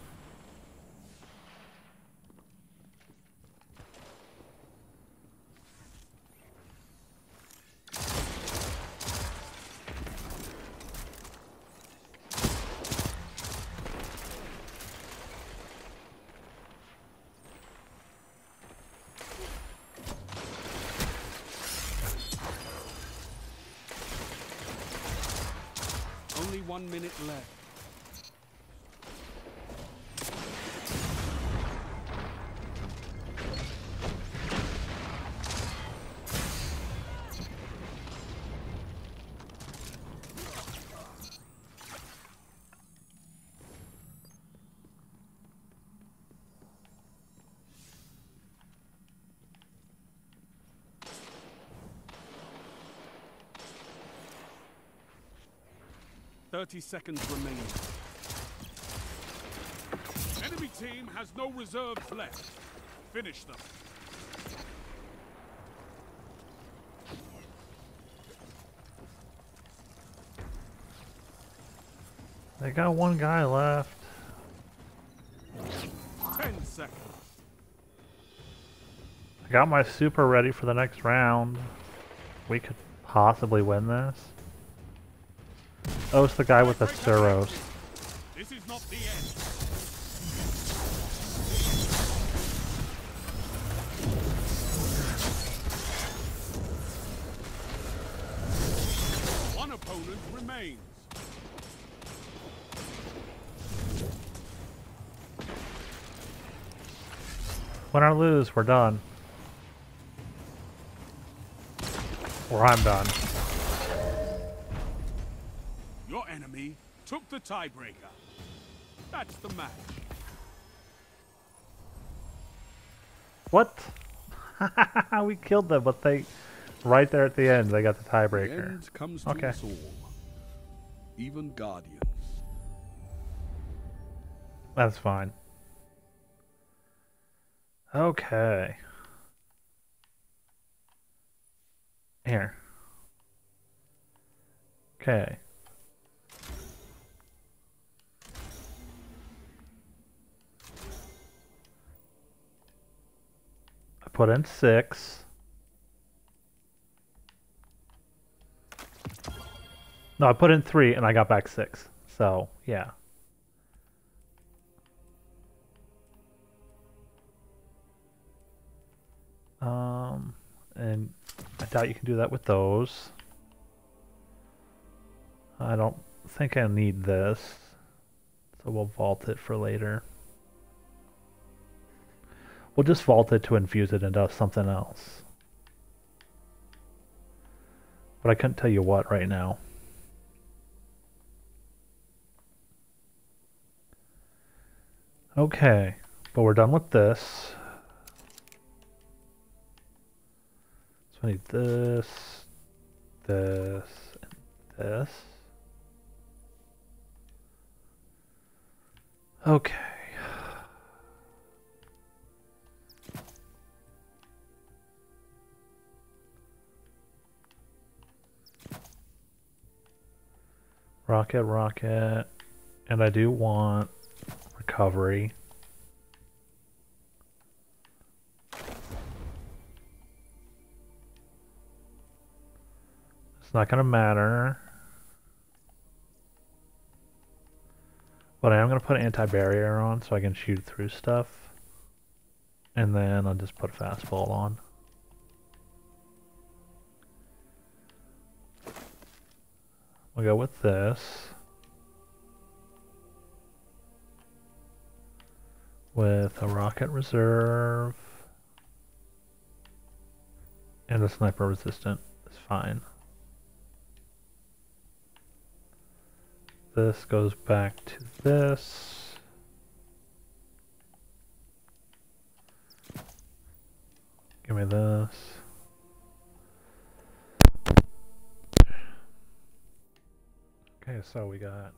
Only one minute left. Thirty seconds remaining. Enemy team has no reserves left. Finish them. They got one guy left. Ten seconds. I got my super ready for the next round. We could possibly win this. Oh, it's the guy with the Suros. This is not the end. One opponent remains. Win or lose, we're done. Or I'm done. Your enemy took the tiebreaker. That's the match. What? We killed them, but they... Right there at the end, they got the The tiebreaker. end comes to Okay. us all. Even Guardians. That's fine. Okay. Here. Okay. put in six. No, I put in three and I got back six. So, yeah. Um, and I doubt you can do that with those. I don't think I need this. So we'll vault it for later. We'll just vault it to infuse it into something else. But I couldn't tell you what right now. Okay, but we're done with this. So I need this, this, and this. Okay. Rocket, rocket, and I do want recovery. It's not gonna matter. But I am gonna put anti-barrier on so I can shoot through stuff. And then I'll just put fastball on. We'll go with this. With a rocket reserve. And a sniper resistant is fine. This goes back to this. Give me this. Okay, so we got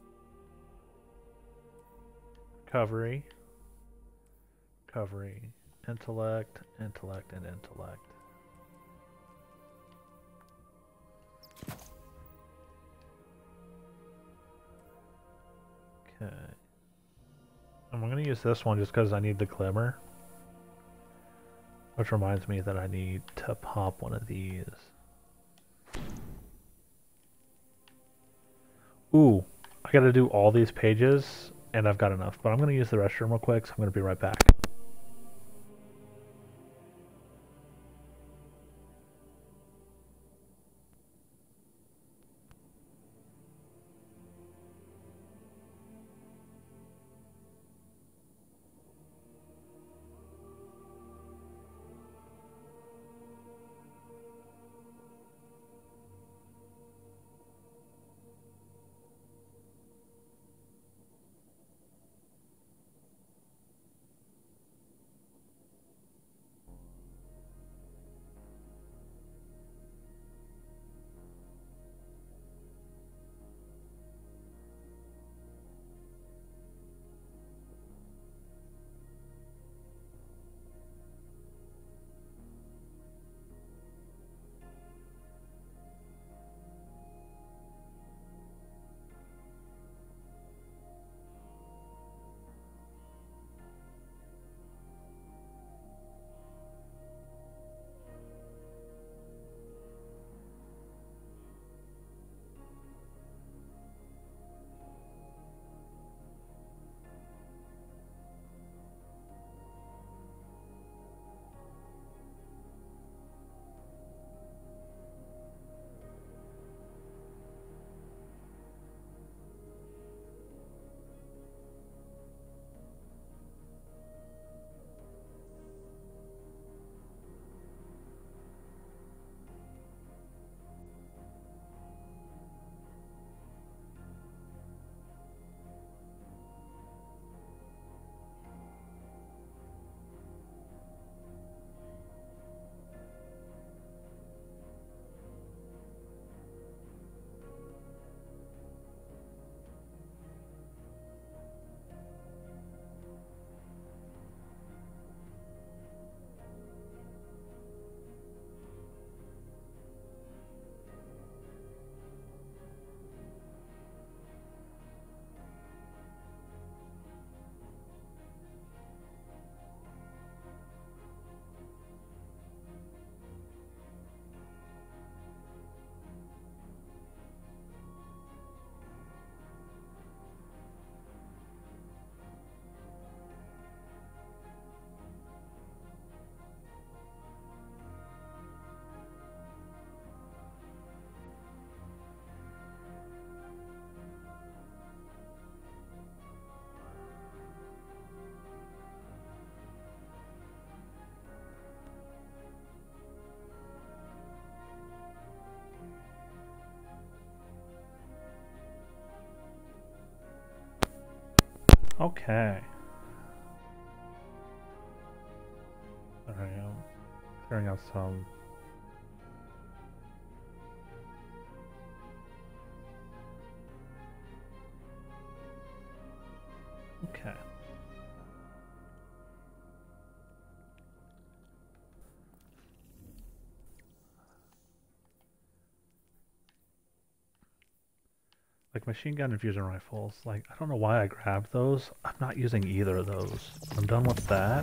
recovery, recovery, intellect, intellect, and intellect. Okay. I'm going to use this one just because I need the glimmer. Which reminds me that I need to pop one of these. Ooh, I gotta do all these pages, and I've got enough. But I'm gonna use the restroom real quick, so I'm gonna be right back. Okay. There I am. Clearing out some. Okay. Like machine gun and fusion rifles. Like, I don't know why I grabbed those. I'm not using either of those. I'm done with that.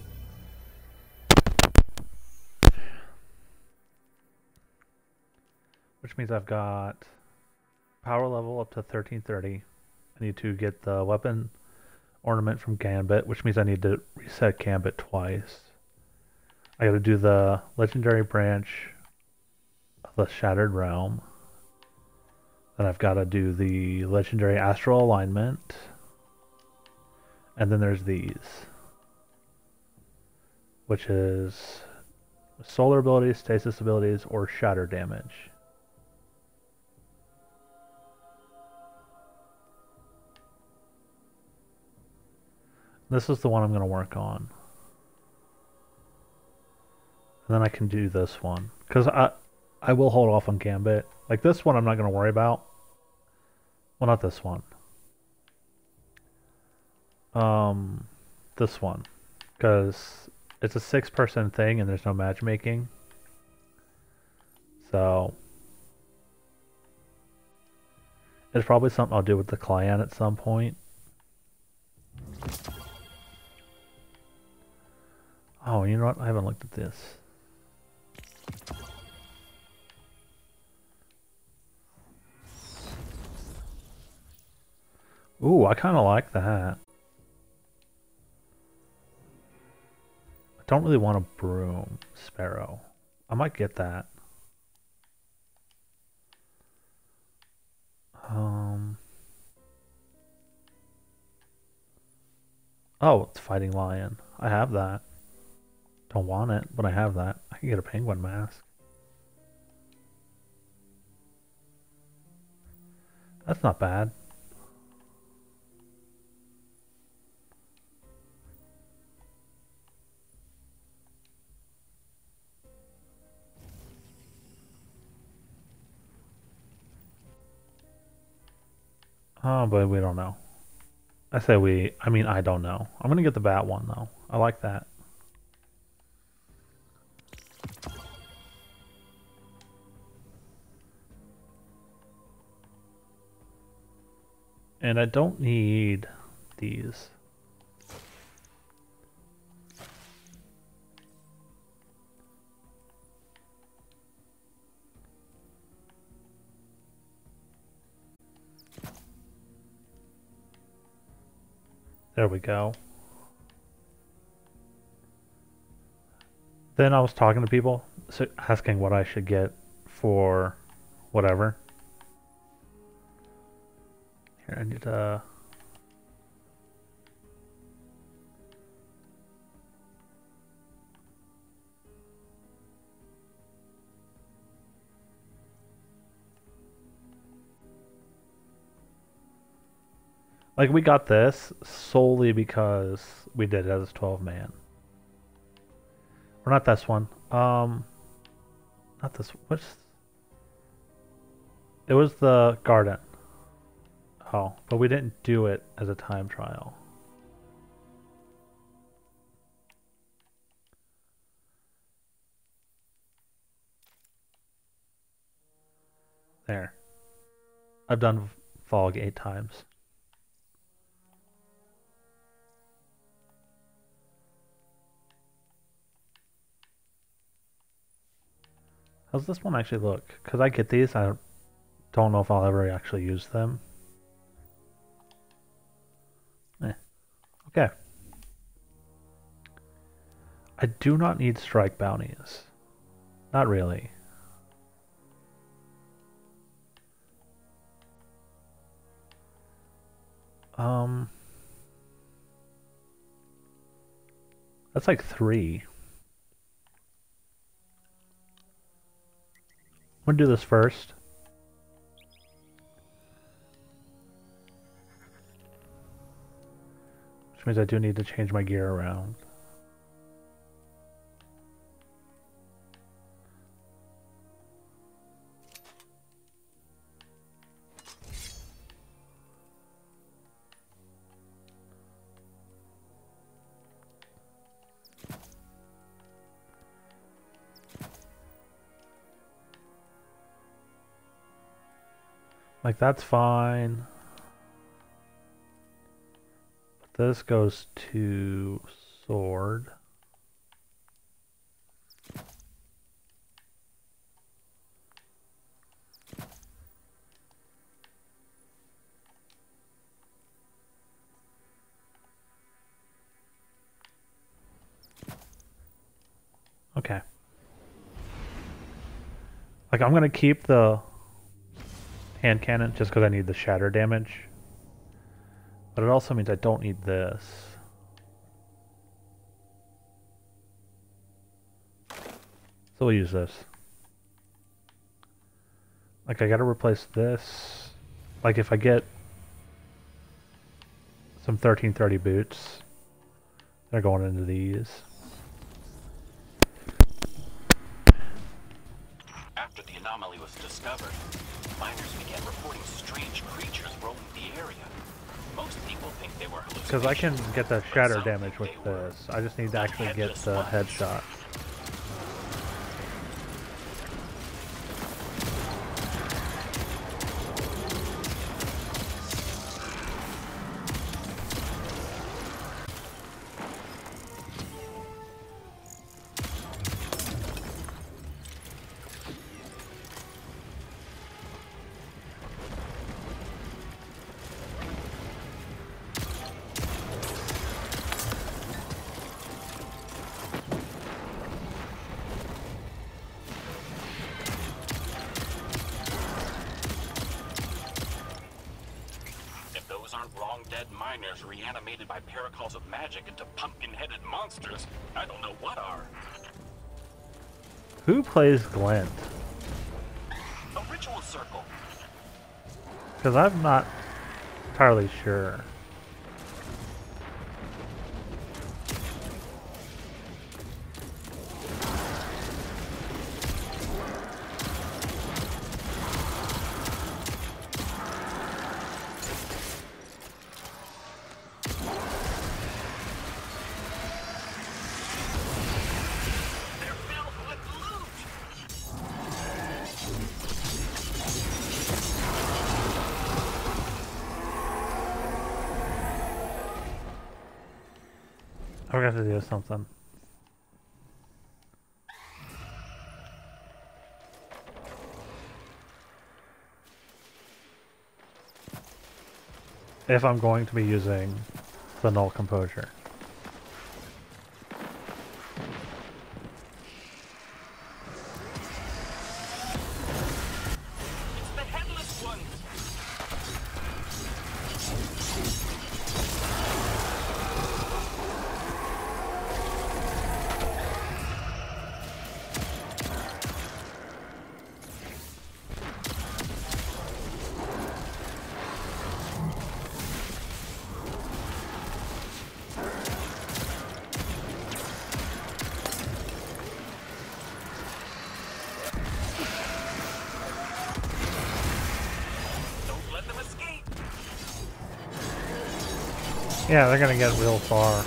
Which means I've got power level up to thirteen thirty. I need to get the weapon ornament from Gambit, which means I need to reset Gambit twice. I gotta do the legendary branch of the Shattered Realm. Then I've gotta do the legendary astral alignment. And then there's these. Which is solar abilities, stasis abilities, or shatter damage. This is the one I'm going to work on. And then I can do this one. Because I, I will hold off on Gambit. Like this one I'm not going to worry about. Well, not this one. Um, this one. Because it's a six-person thing and there's no matchmaking. So it's probably something I'll do with the clan at some point. Oh, you know what? I haven't looked at this. Ooh, I kind of like that. I don't really want a broom sparrow. I might get that. Um. Oh, it's fighting lion. I have that. Don't want it, but I have that. I can get a penguin mask. That's not bad. Oh, but we don't know. I say we, I mean, I don't know. I'm gonna get the bat one though. I like that. And I don't need these. There we go. Then I was talking to people, so asking what I should get for whatever. Here, I need to... Like, we got this solely because we did it as twelve man. Or not this one. Um, not this. What's... It was the garden. Oh, but we didn't do it as a time trial. There. I've done Fog eight times. How's this one actually look? Because I get these, I don't know if I'll ever actually use them. Eh. Okay. I do not need strike bounties. Not really. Um... That's like three. I'm gonna do this first. Which means I do need to change my gear around. Like, that's fine. This goes to sword. Okay. Like, I'm gonna keep the hand cannon just because I need the shatter damage. But it also means I don't need this. So we'll use this. Like, I gotta replace this. Like, if I get some thirteen thirty boots, they're going into these. After the anomaly was discovered, miners began reporting strange creatures roaming the area. Most people think they were hallucinations. Because I can get the shatter some damage think with they were this. I just need to actually get the headshot. Aren't long-dead miners reanimated by paracalls of magic into pumpkin-headed monsters. I don't know what are. Who plays Glint? A ritual circle. Because I'm not entirely sure. I have to do something. If I'm going to be using the Null Composure. It's the headless ones. Yeah, they're gonna get real far.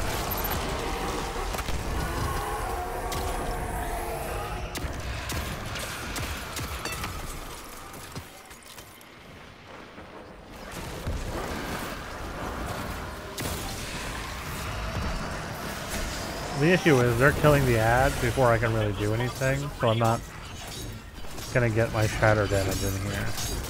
The issue is they're killing the ad before I can really do anything, so I'm not gonna get my shatter damage in here.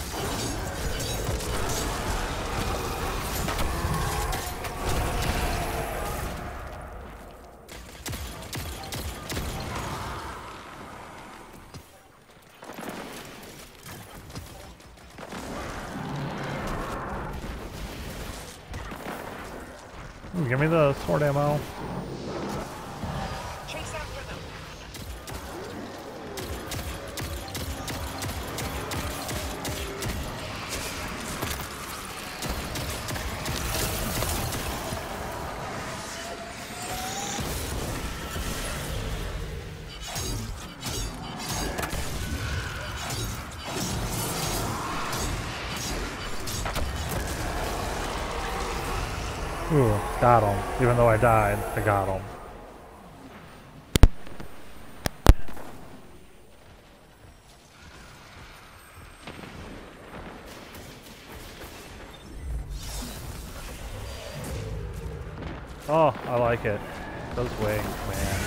Ooh, give me the sword ammo. Chase after them. Ooh, got him. Even though I died, I got him. Oh, I like it. Those wings, man.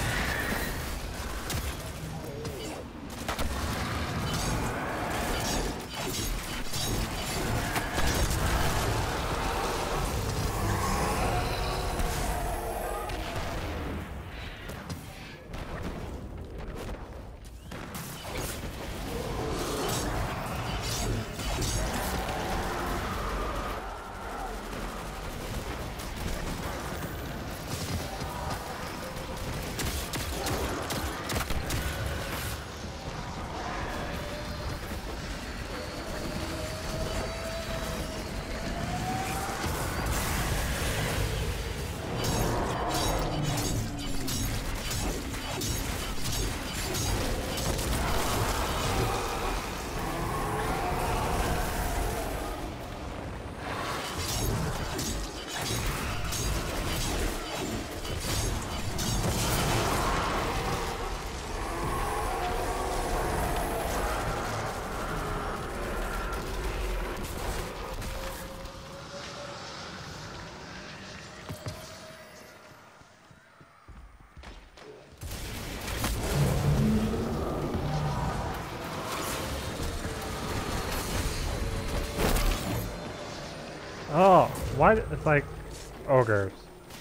Oh, why? It's like ogres.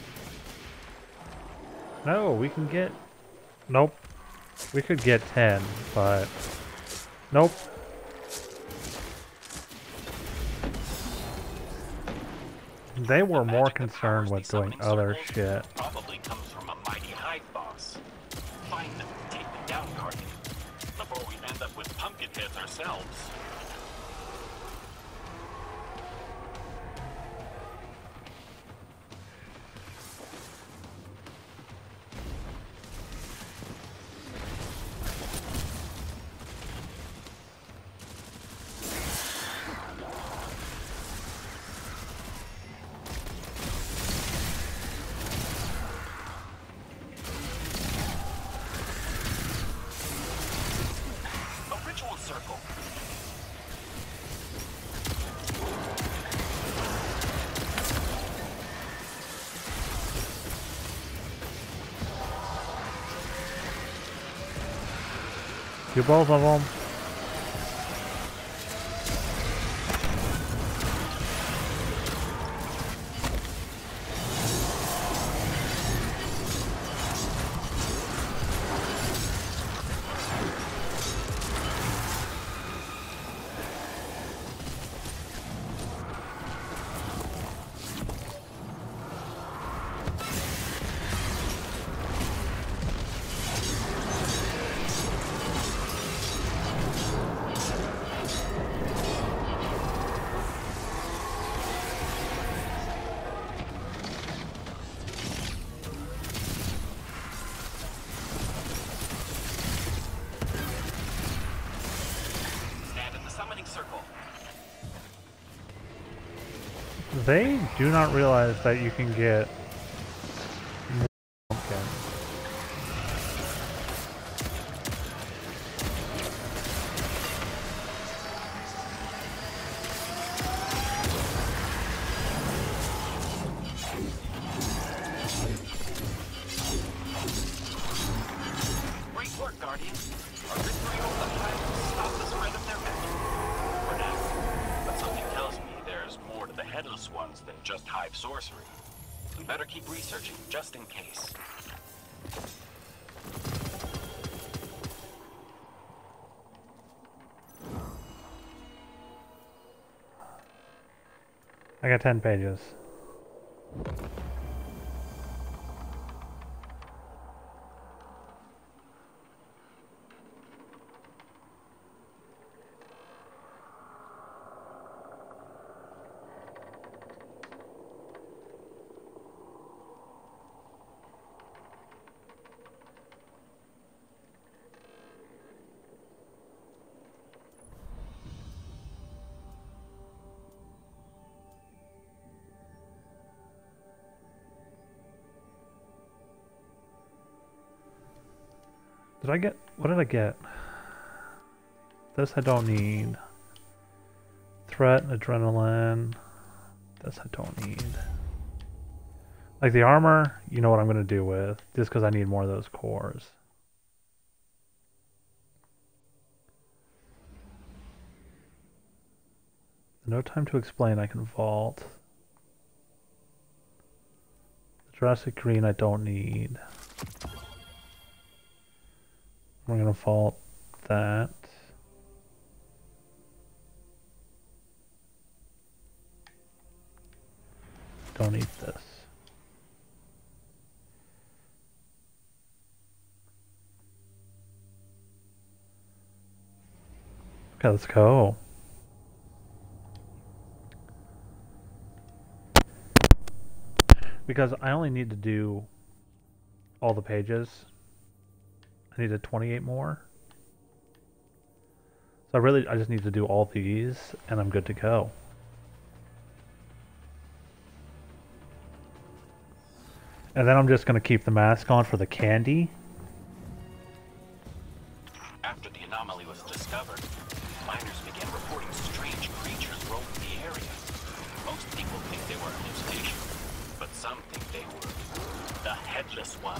No, we can get. Nope. We could get ten, but. Nope. They were The more magic that concerned powers with these doing summoning other circles shit. probably comes from a mighty hive boss. Find them, take them down, Guardian, before we end up with pumpkin heads ourselves. A ritual circle. Do both of them. Stand in the summoning circle. They do not realize that you can get more pumpkin. Great work, Guardian. Our victory over the hive will stop the spread of their magic. For now. But something tells me there's more to the Headless Ones than just hive sorcery. We better keep researching, just in case. I got ten pages. Did I get... What did I get? This I don't need. Threat, adrenaline. This I don't need. Like the armor, you know what I'm going to do with. Just because I need more of those cores. No time to explain, I can vault. The Jurassic Green I don't need. We're going to vault that. Don't need this. Okay, let's go. Because I only need to do all the pages. I needed twenty-eight more. So I really, I just need to do all these and I'm good to go. And then I'm just going to keep the mask on for the candy. After the anomaly was discovered, miners began reporting strange creatures roaming the area. Most people think they were hallucinations, but some think they were the Headless Ones.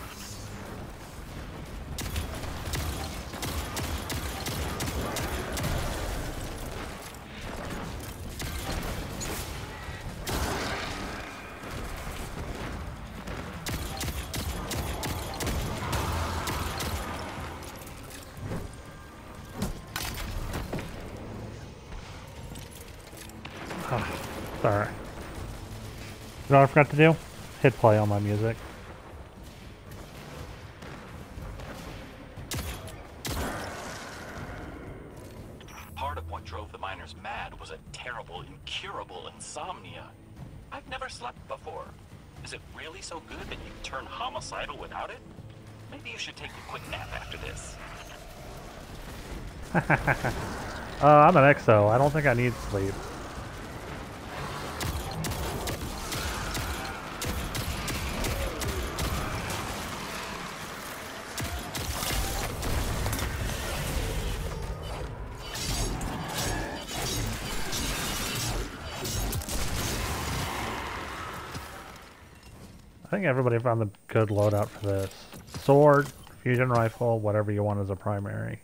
Oh, sorry. You know what I forgot to do? Hit play on my music. Part of what drove the miners mad was a terrible, incurable insomnia. I've never slept before. Is it really so good that you turn homicidal without it? Maybe you should take a quick nap after this. uh, I'm an exo. I don't think I need sleep. I think everybody found the good loadout for this. Sword, fusion rifle, whatever you want as a primary.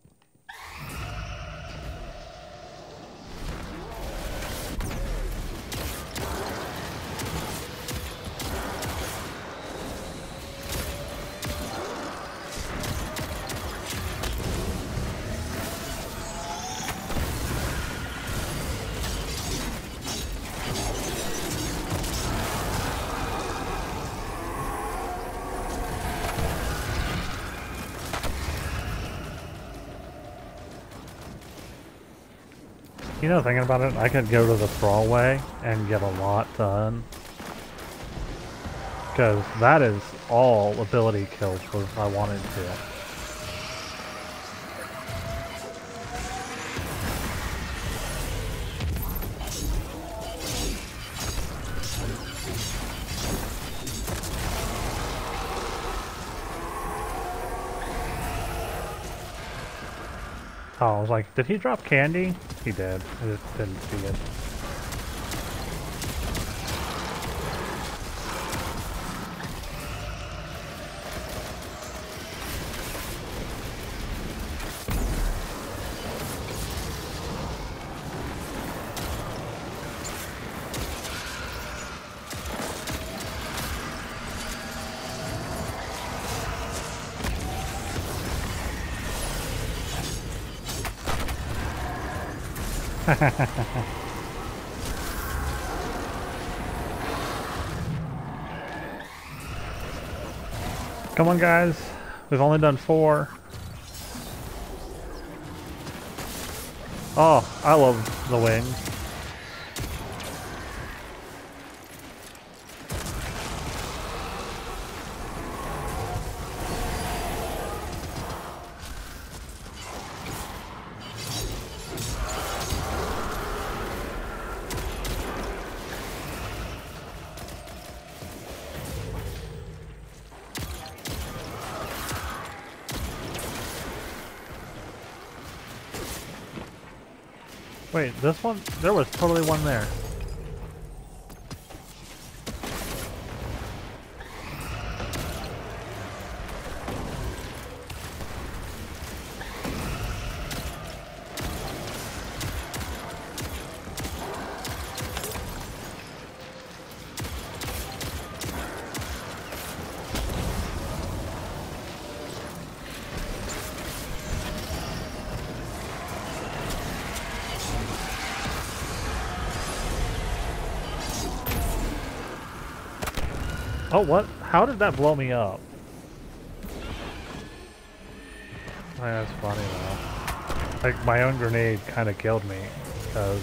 You know, thinking about it, I could go to the Thrall way and get a lot done. Because that is all ability kills if I wanted to. Oh, I was like, did he drop candy? He did. I just didn't see it. Come on, guys. We've only done four. Oh, I love the wings. Wait, this one? There was totally one there. Oh, what? How did that blow me up? Oh, that's funny though. Like, my own grenade kind of killed me, because...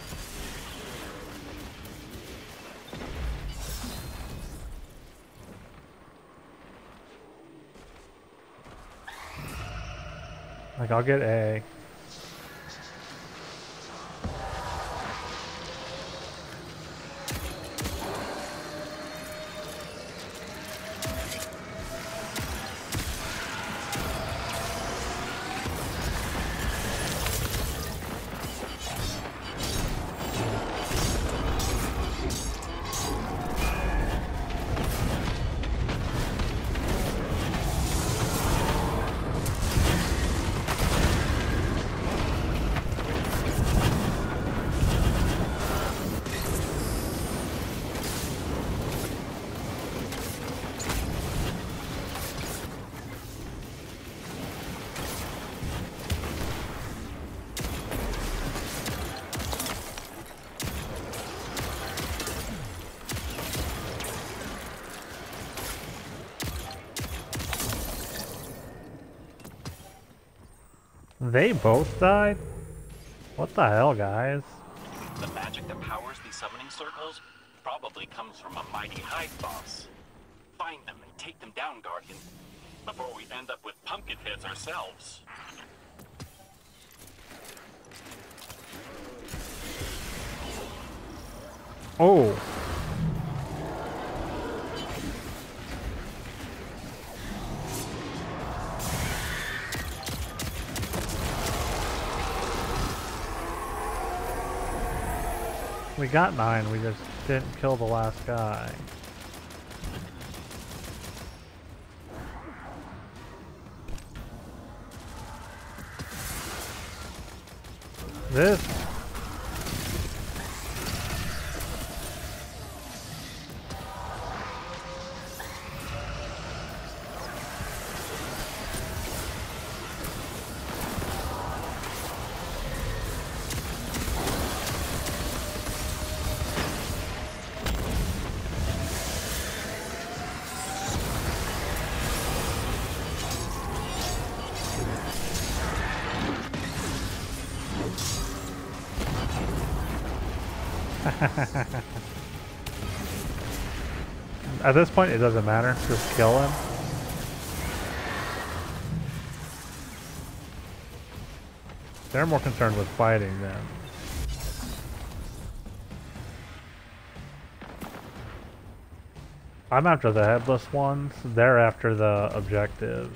Like, I'll get A. They both died? What the hell, guys? The magic that powers these summoning circles probably comes from a mighty hive boss. Find them and take them down, Guardian, before we end up with pumpkin heads ourselves. Oh. We got nine, we just didn't kill the last guy. This... At this point, it doesn't matter. Just kill him. They're more concerned with fighting than... I'm after the headless ones. They're after the objectives.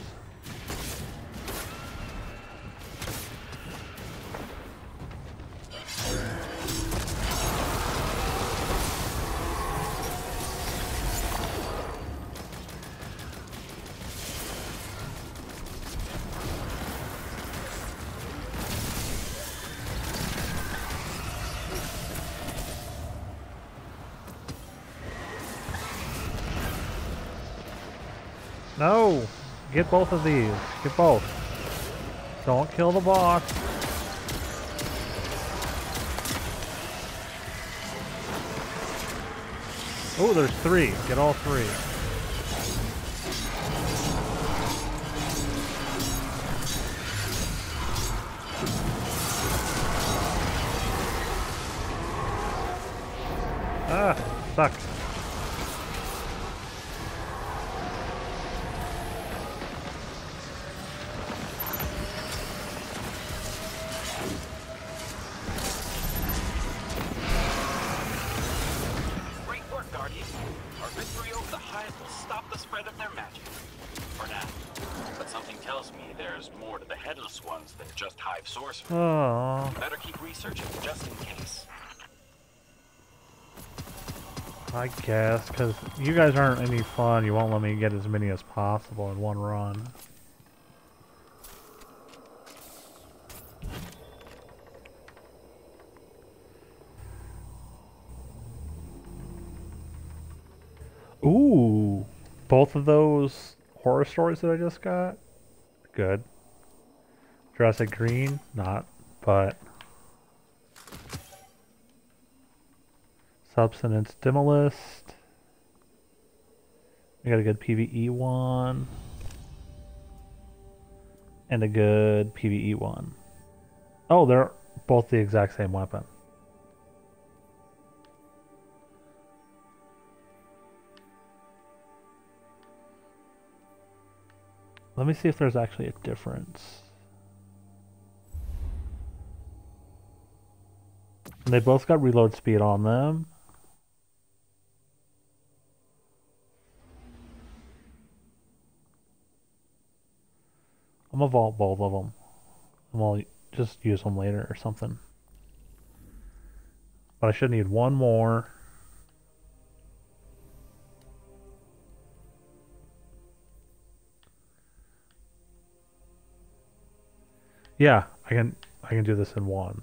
No! Get both of these. Get both. Don't kill the boss. Oh, there's three. Get all three. Ah, sucks. More to the headless ones than just hive sorcery. Oh. Better keep researching. researching just in case. I guess, because you guys aren't any fun, you won't let me get as many as possible in one run. Ooh, both of those horror stories that I just got, good. Jurassic Green, not, but Subsistence Demolist. We got a good PvE one. And a good PvE one. Oh, they're both the exact same weapon. Let me see if there's actually a difference. And they both got reload speed on them. I'm gonna vault both of them. And we'll just use them later or something. But I should need one more. Yeah, I can I can do this in one.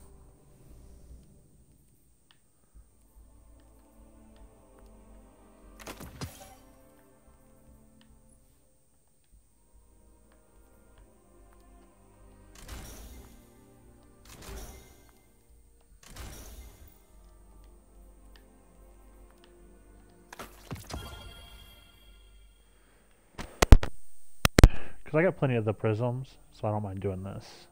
Because I got plenty of the prisms, so I don't mind doing this.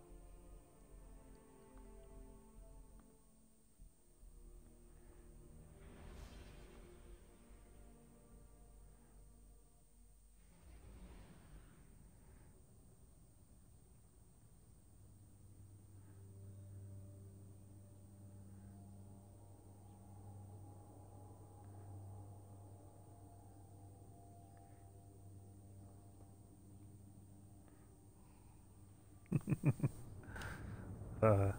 uh...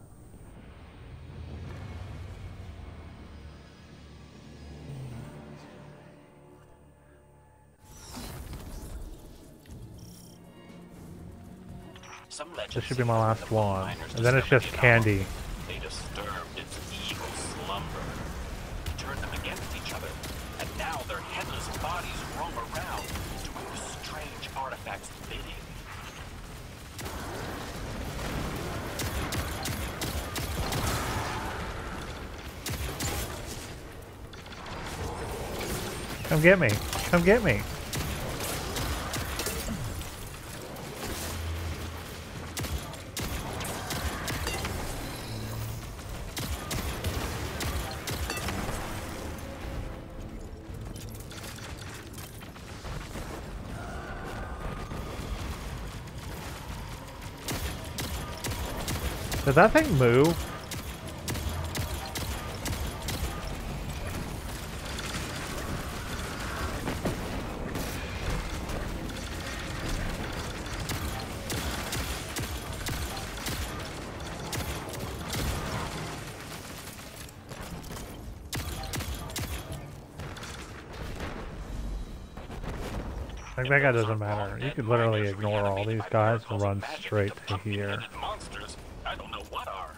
Some legends This should be my say last that the one. miners And then it's discovered just the candy. anomaly. They disturbed its evil slumber, turned them against each other, and now their headless bodies roam around, doing strange artifacts bidding. Come get me. Come get me. Did that thing move? Like, that guy doesn't matter. You could literally ignore all these guys and run straight to here. Monsters, I don't know what are.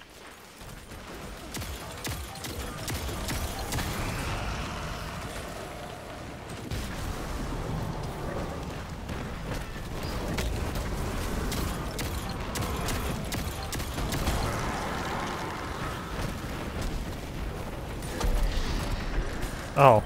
Oh.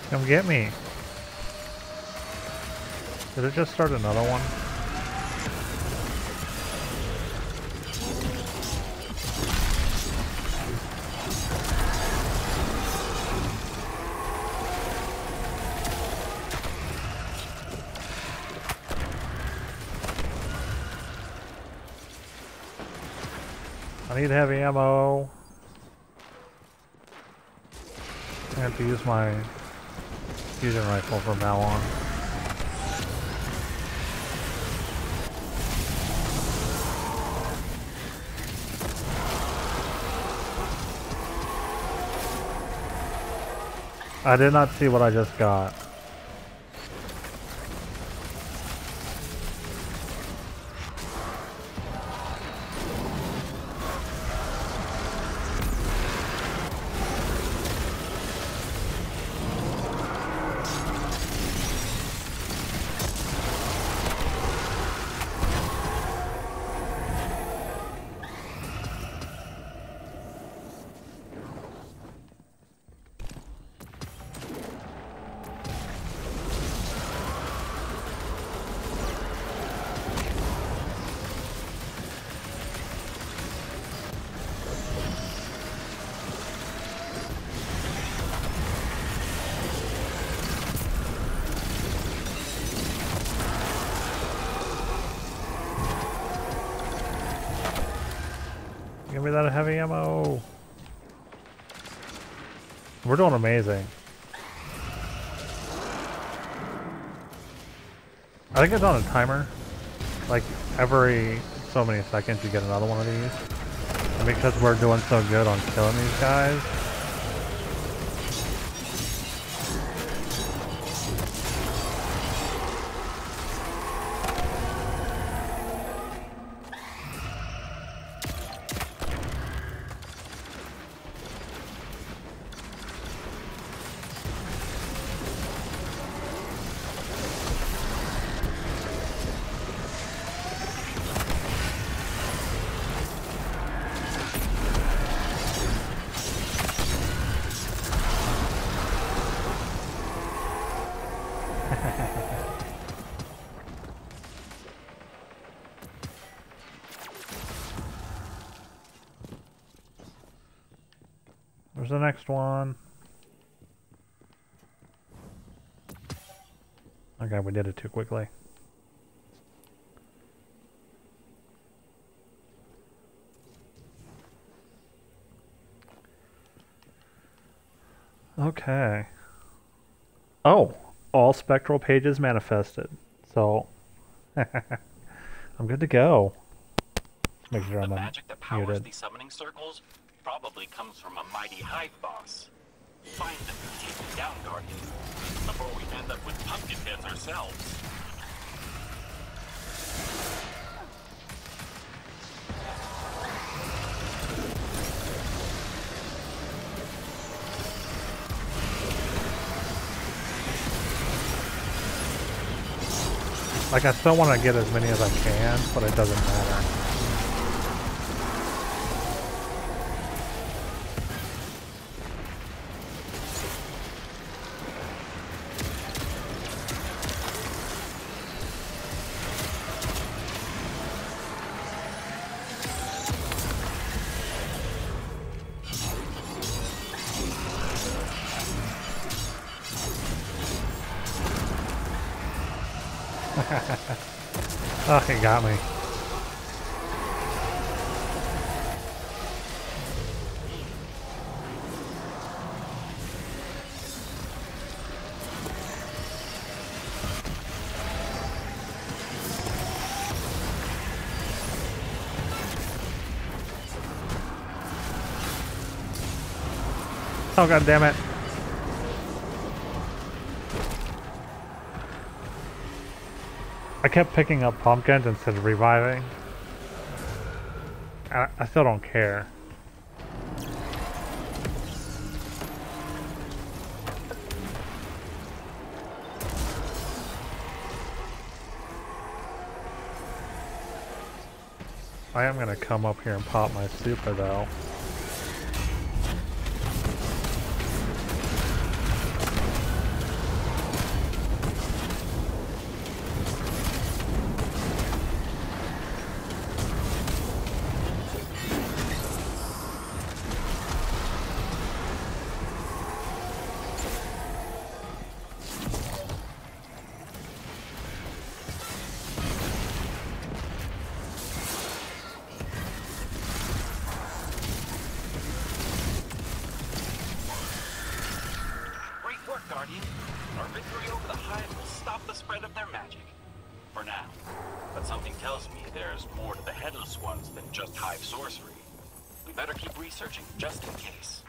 Come get me. Did it just start another one? I need heavy ammo. I have to use my fusion rifle from now on. I did not see what I just got. Give me that heavy ammo. We're doing amazing. I think it's on a timer. Like every so many seconds you get another one of these. And because we're doing so good on killing these guys, where's the next one? Okay, we did it too quickly. Okay. Oh, all spectral pages manifested. So, I'm good to go. Make sure The I'm magic that powers muted. these summoning circles probably comes from a mighty hive boss. Find them and take them down, Guardian, before we end up with pumpkin heads ourselves. Like, I still want to get as many as I can, but it doesn't matter. Oh, he got me. Oh, god damn it. I kept picking up pumpkins instead of reviving. I, I still don't care. I am gonna come up here and pop my super though. Guardian. Our victory over the Hive will stop the spread of their magic. For now. But something tells me there's more to the Headless Ones than just Hive sorcery. We better keep researching, just in case.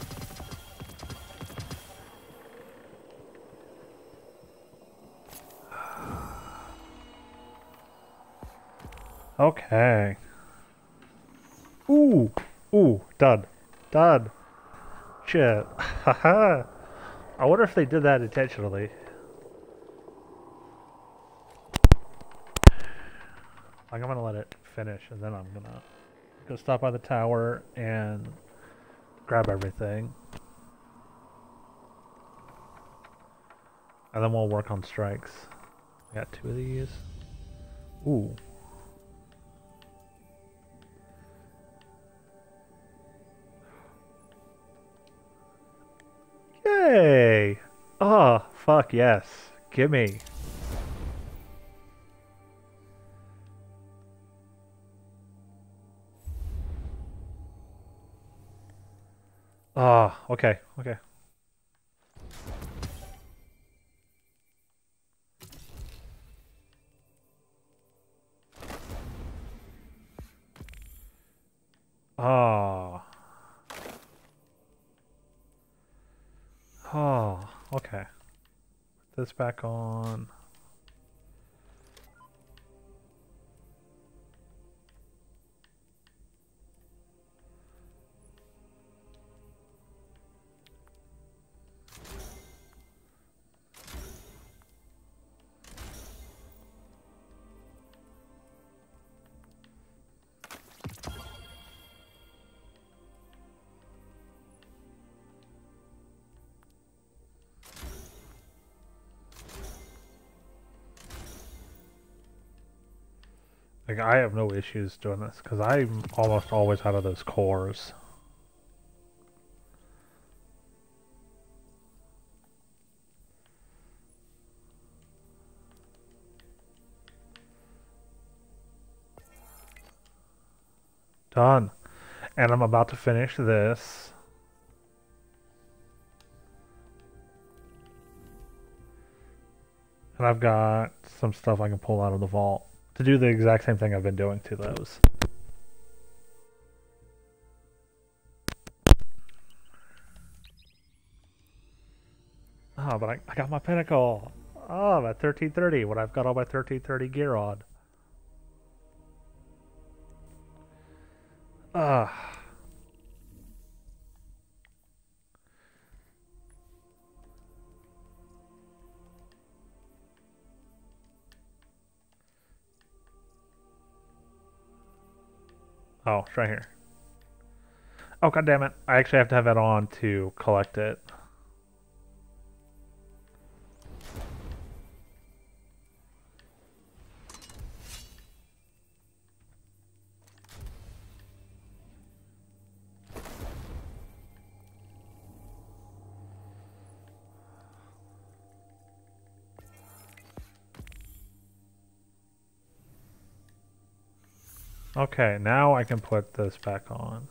Okay. Ooh. Ooh. Done. Done. Shit. Haha. I wonder if they did that intentionally. Like, I'm gonna let it finish and then I'm gonna go stop by the tower and grab everything. And then we'll work on strikes. I got two of these. Ooh. Yay! Oh, fuck yes. Gimme. Ah, oh, okay, okay. Ah. Oh. Oh, okay. Put this back on. Like, I have no issues doing this, because I'm almost always out of those cores. Done. And I'm about to finish this. And I've got some stuff I can pull out of the vault to do the exact same thing I've been doing to those. Oh, but I, I got my pinnacle. Oh, I'm at thirteen thirty when I've got all my thirteen thirty gear on. Ah. Oh, it's right here. Oh, god damn it. I actually have to have that on to collect it. Okay, now I can put this back on.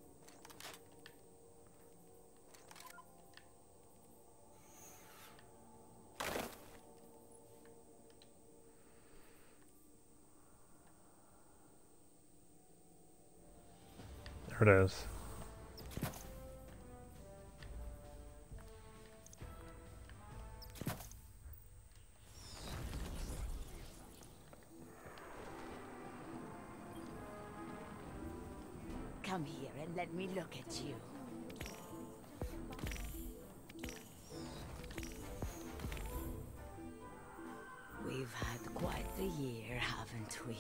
There it is. Come here and let me look at you. We've had quite the year, haven't we?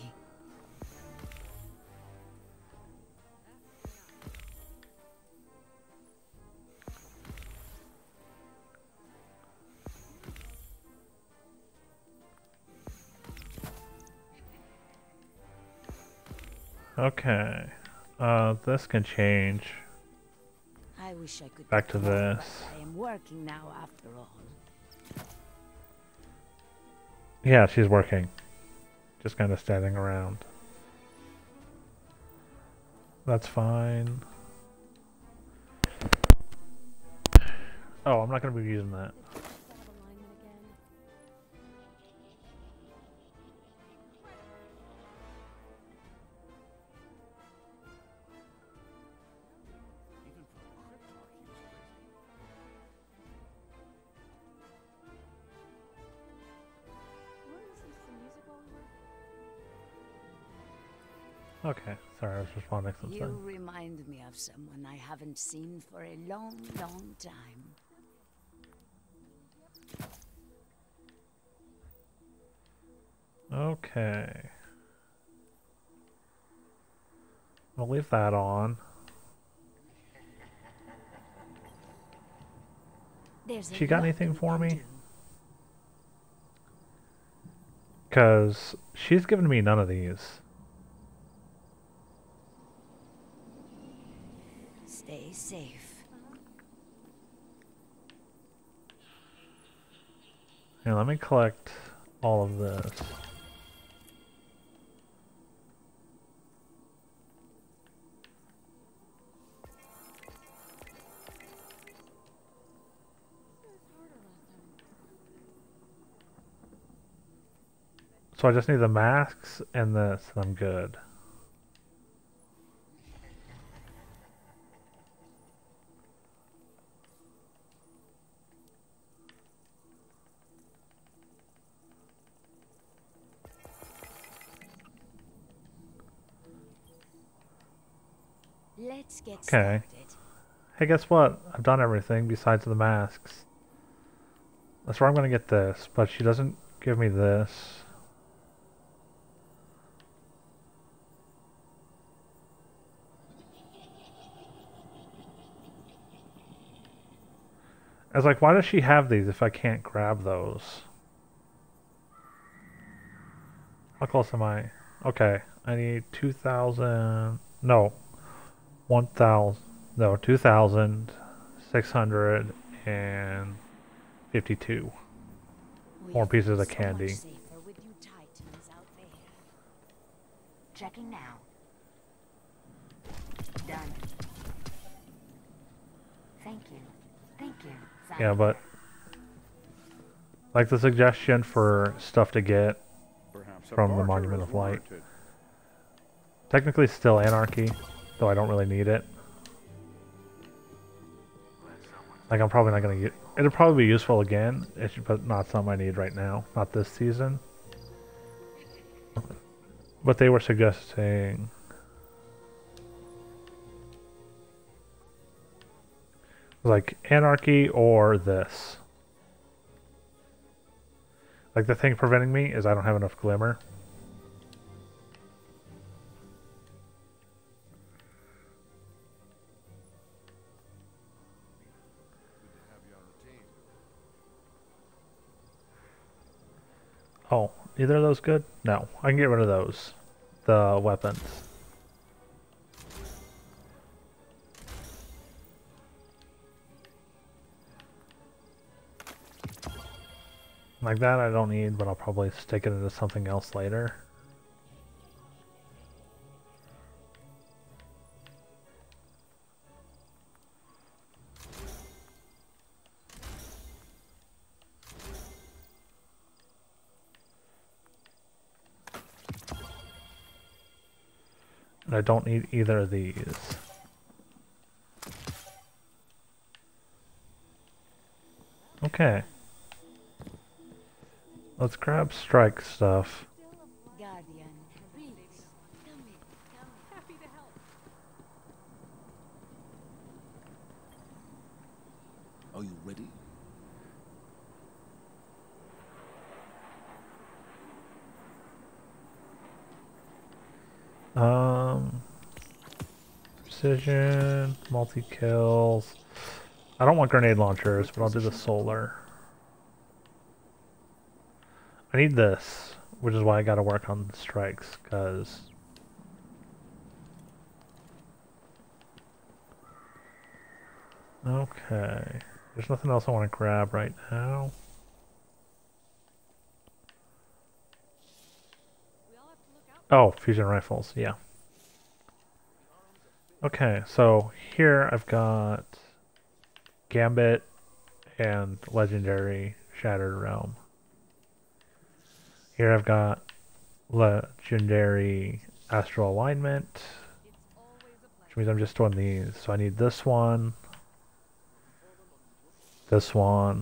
Okay. Uh, this can change. I wish I could Back to tell you, this. but I am working now after all. Yeah, she's working. Just kind of standing around. That's fine. Oh, I'm not going to be using that. Okay, sorry, I was responding to You something. remind me of someone I haven't seen for a long, long time. Okay. I'll leave that on. There's She a got lot anything we for can me? do. Because she's given me none of these. Stay safe. Here, let me collect all of this. So I just need the masks and this, and I'm good. Let's get Okay. started. Hey, guess what? I've done everything besides the masks. That's where I'm gonna get this, but she doesn't give me this. I was like, why does she have these if I can't grab those? How close am I? Okay, I need two thousand. No, one thousand. No, two thousand six hundred fifty-two. We More pieces feel of so much candy. safer with you Titans out there. Checking now. Done. Thank you. Thank you. Yeah, but like the suggestion for stuff to get Perhaps from the Monument of Light. Technically still Anarchy, though I don't really need it. Like I'm probably not gonna get. It'll probably be useful again, it's, but not something I need right now. Not this season. But they were suggesting like Anarchy or this. Like the thing preventing me is I don't have enough glimmer. Oh, either of those good? No, I can get rid of those. The weapons. Like that I don't need, but I'll probably stick it into something else later. And I don't need either of these. Okay. Let's grab strike stuff. Guardian, please. Come in. Come in. Happy to help. Are you ready? Um, precision, multi-kills. I don't want grenade launchers, but I'll do the solar. I need this, which is why I gotta work on the strikes, because... Okay. There's nothing else I want to grab right now. Oh, fusion rifles, yeah. Okay, so here I've got Gambit and Legendary Shattered Realm. Here I've got Legendary Astral Alignment, which means I'm just doing these. So I need this one, this one,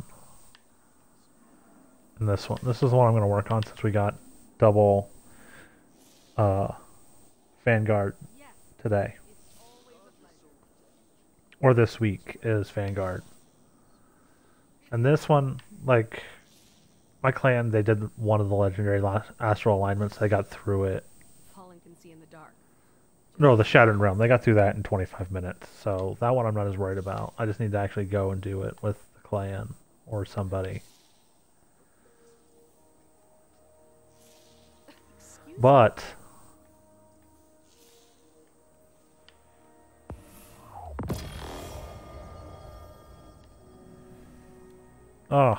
and this one. This is the one I'm going to work on since we got double uh, Vanguard today. Or this week is Vanguard. And this one, like, my clan, they did one of the legendary last astral alignments. They got through it. Fallen can see in the dark. No, the Shattered Realm. They got through that in twenty-five minutes. So that one I'm not as worried about. I just need to actually go and do it with the clan or somebody. But oh,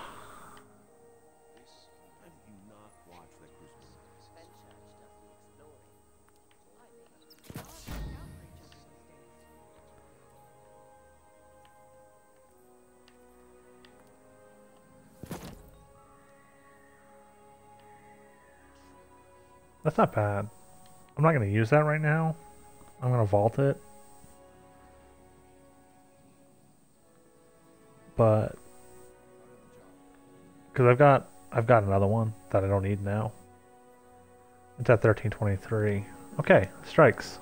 that's not bad. I'm not going to use that right now. I'm going to vault it. But because I've got I've got another one that I don't need now. It's at thirteen twenty-three. Okay, strikes.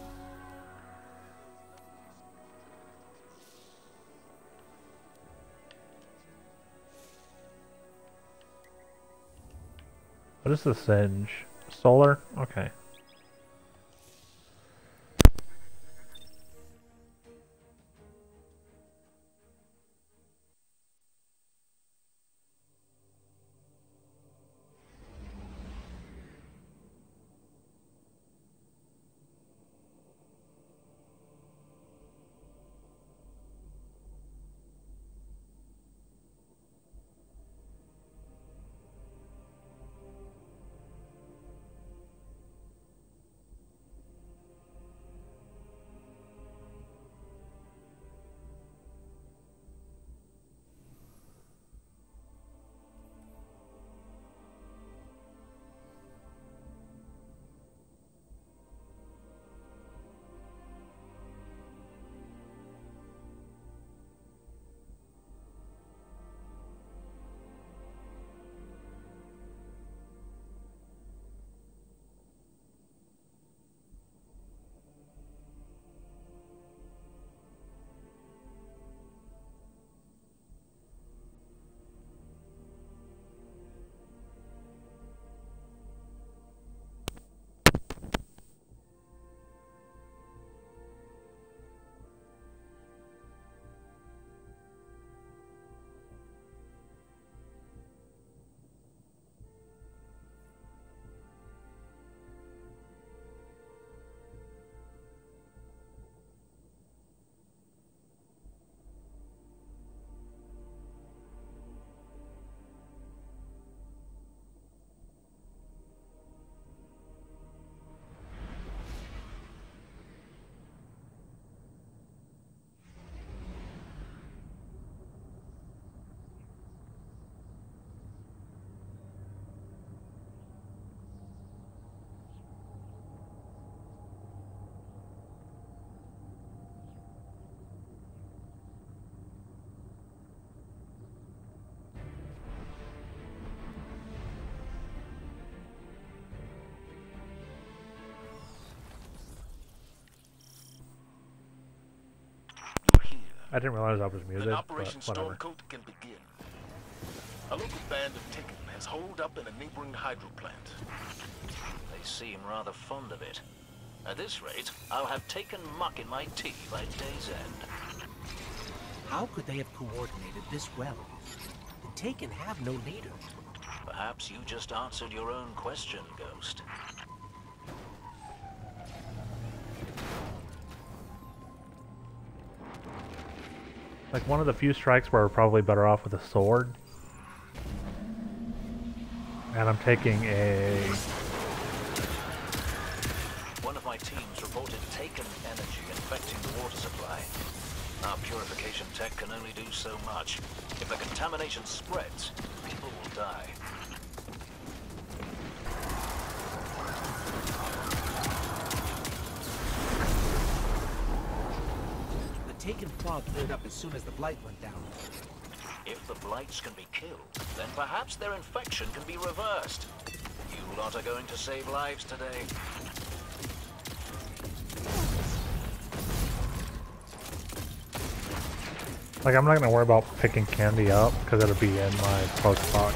What is the Singe? Solar? Okay. I didn't realize I was muted, Then but Operation whatever. Stormcoat can begin. A local band of Taken has holed up in a neighboring hydro plant. They seem rather fond of it. At this rate, I'll have taken muck in my tea by day's end. How could they have coordinated this well? The Taken have no leader. Perhaps you just answered your own question, Ghost. Like one of the few strikes where we're probably better off with a sword. And I'm taking a... One of my teams reported Taken energy infecting the water supply. Our purification tech can only do so much. If the contamination spreads, people will die. The Taken fog cleared up as soon as the blight went down. If the blights can be killed, then perhaps their infection can be reversed. You lot are going to save lives today. Like, I'm not gonna worry about picking candy up because it'll be in my post box.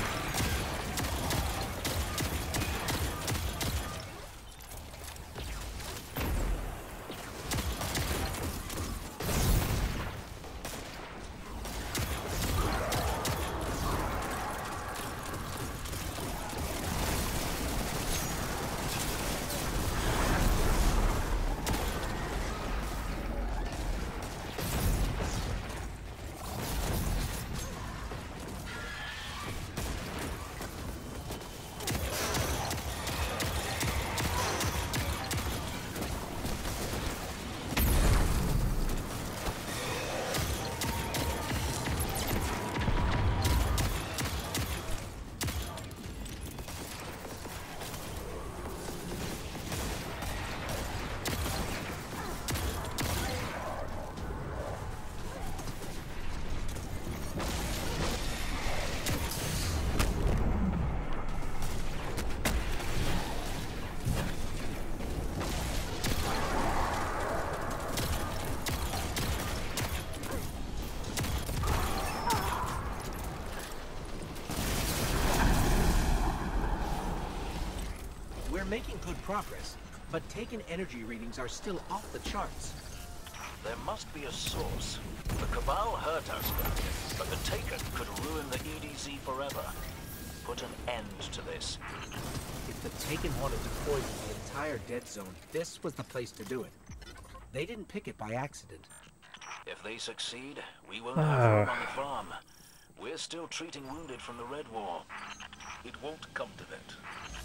We're making good progress, but Taken energy readings are still off the charts. There must be a source. The Cabal hurt us, but the Taken could ruin the E D Z forever. Put an end to this. If the Taken wanted to poison the entire dead zone, this was the place to do it. They didn't pick it by accident. If they succeed, we won't have room on the farm. We're still treating wounded from the Red War. It won't come to that.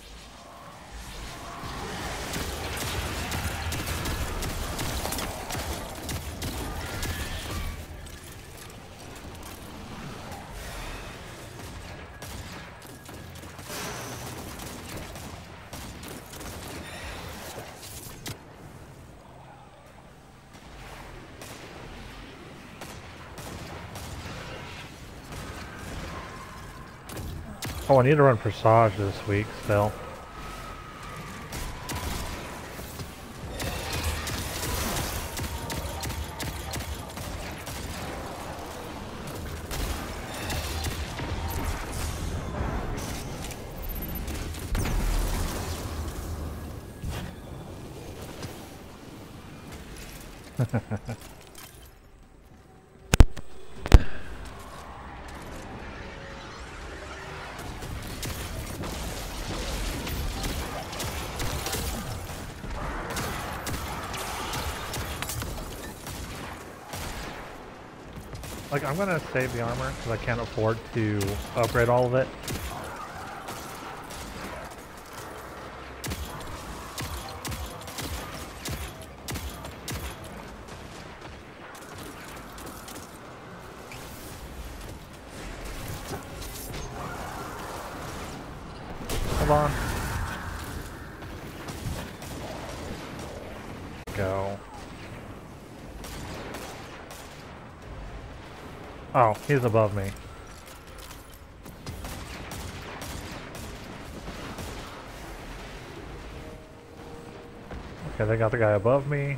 Oh, I need to run Presage this week still. Like, I'm gonna save the armor because I can't afford to upgrade all of it. Hold on. Go. Oh, he's above me. Okay, they got the guy above me.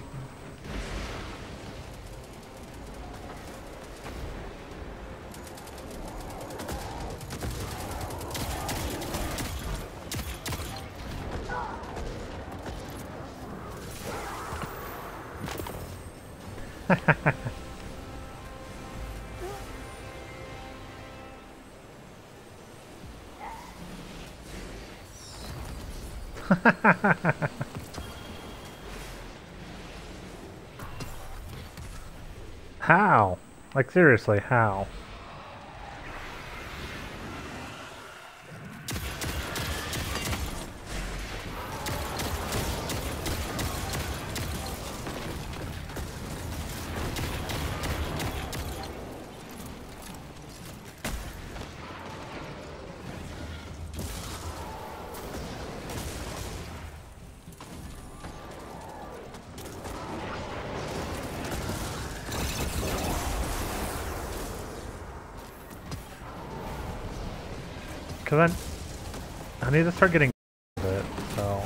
How? Like, seriously, how? Cause I, I need to start getting a bit, so.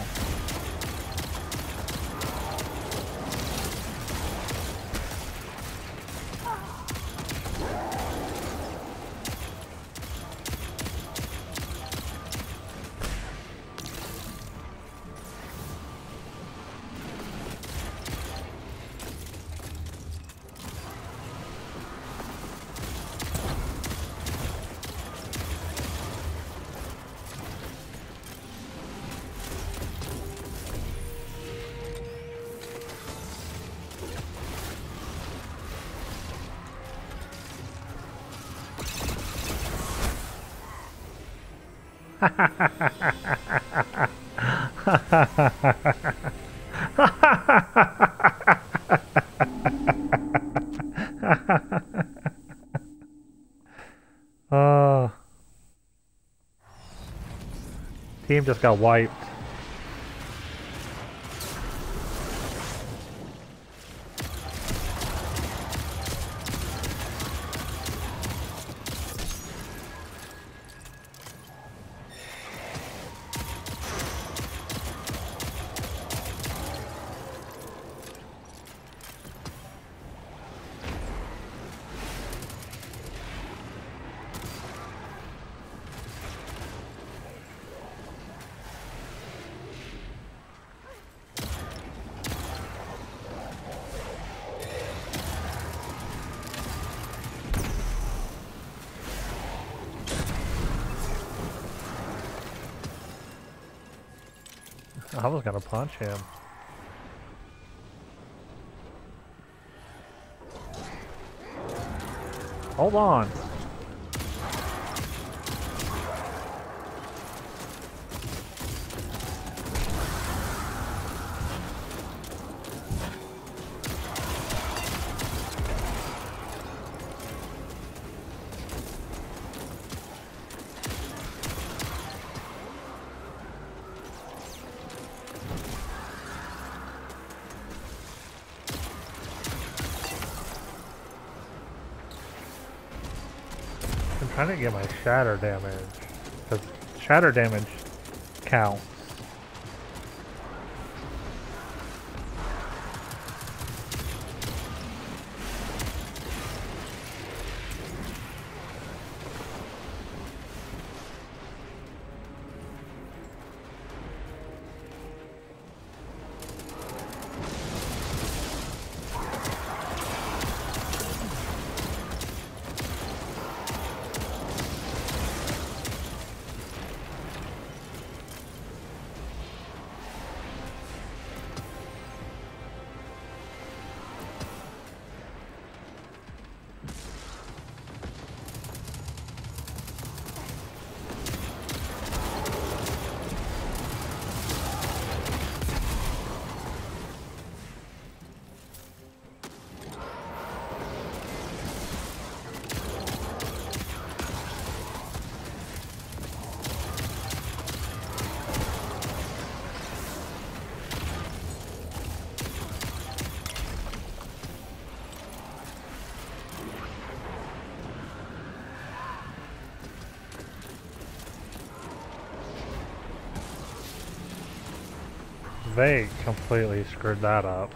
uh, team just got wiped. I was gonna punch him. Hold on. I'm trying to get my shatter damage, because shatter damage counts. They completely screwed that up.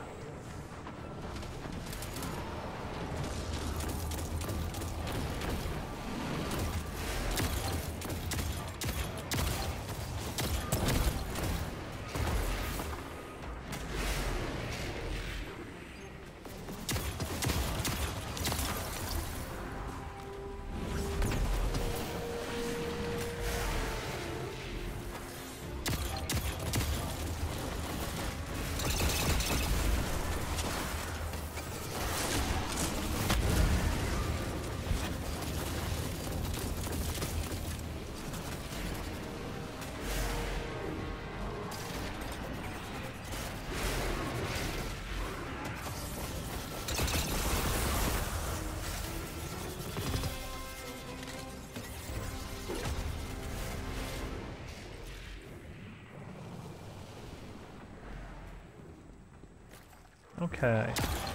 Okay.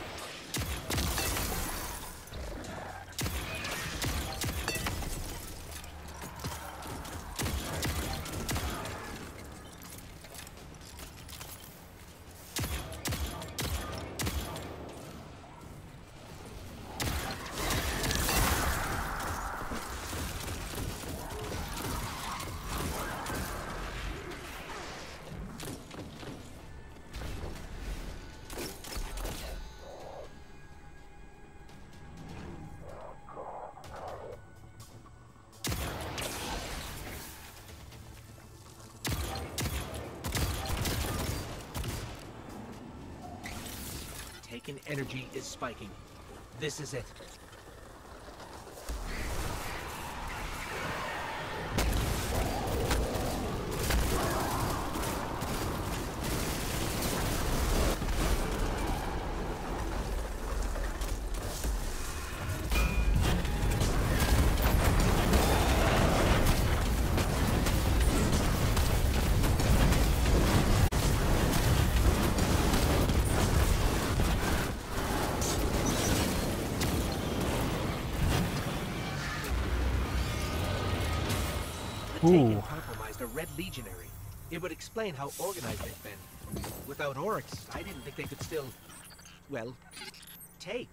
Taken energy is spiking. This is it. Taken Ooh. compromised a Red Legionary. It would explain how organized they've been. Without Oryx, I didn't think they could still, well, take.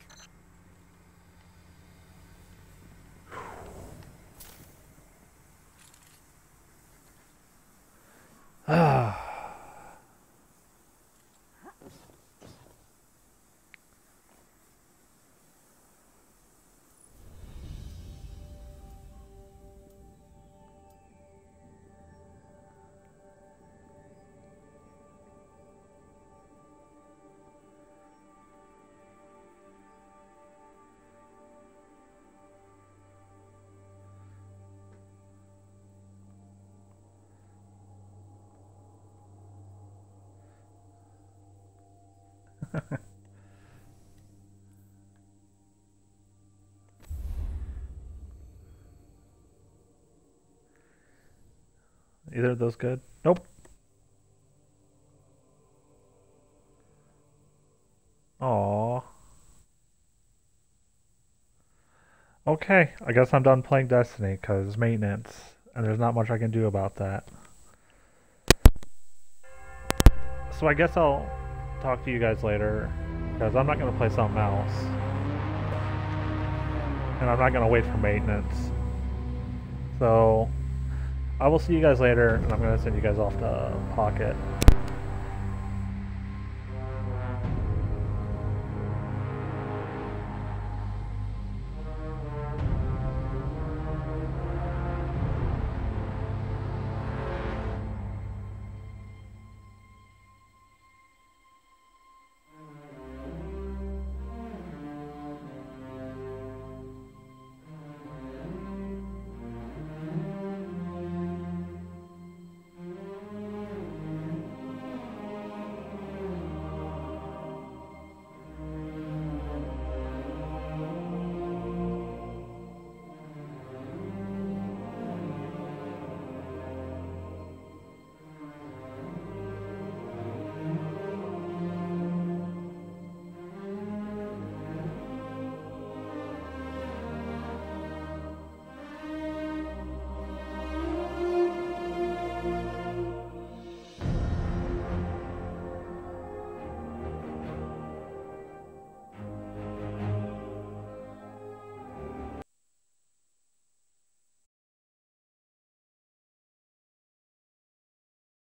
Ah. Either of those good? Nope. Aww. Okay, I guess I'm done playing Destiny because maintenance, and there's not much I can do about that. So I guess I'll talk to you guys later, because I'm not going to play something else. And I'm not going to wait for maintenance. So I will see you guys later, and I'm going to send you guys off to Pocket.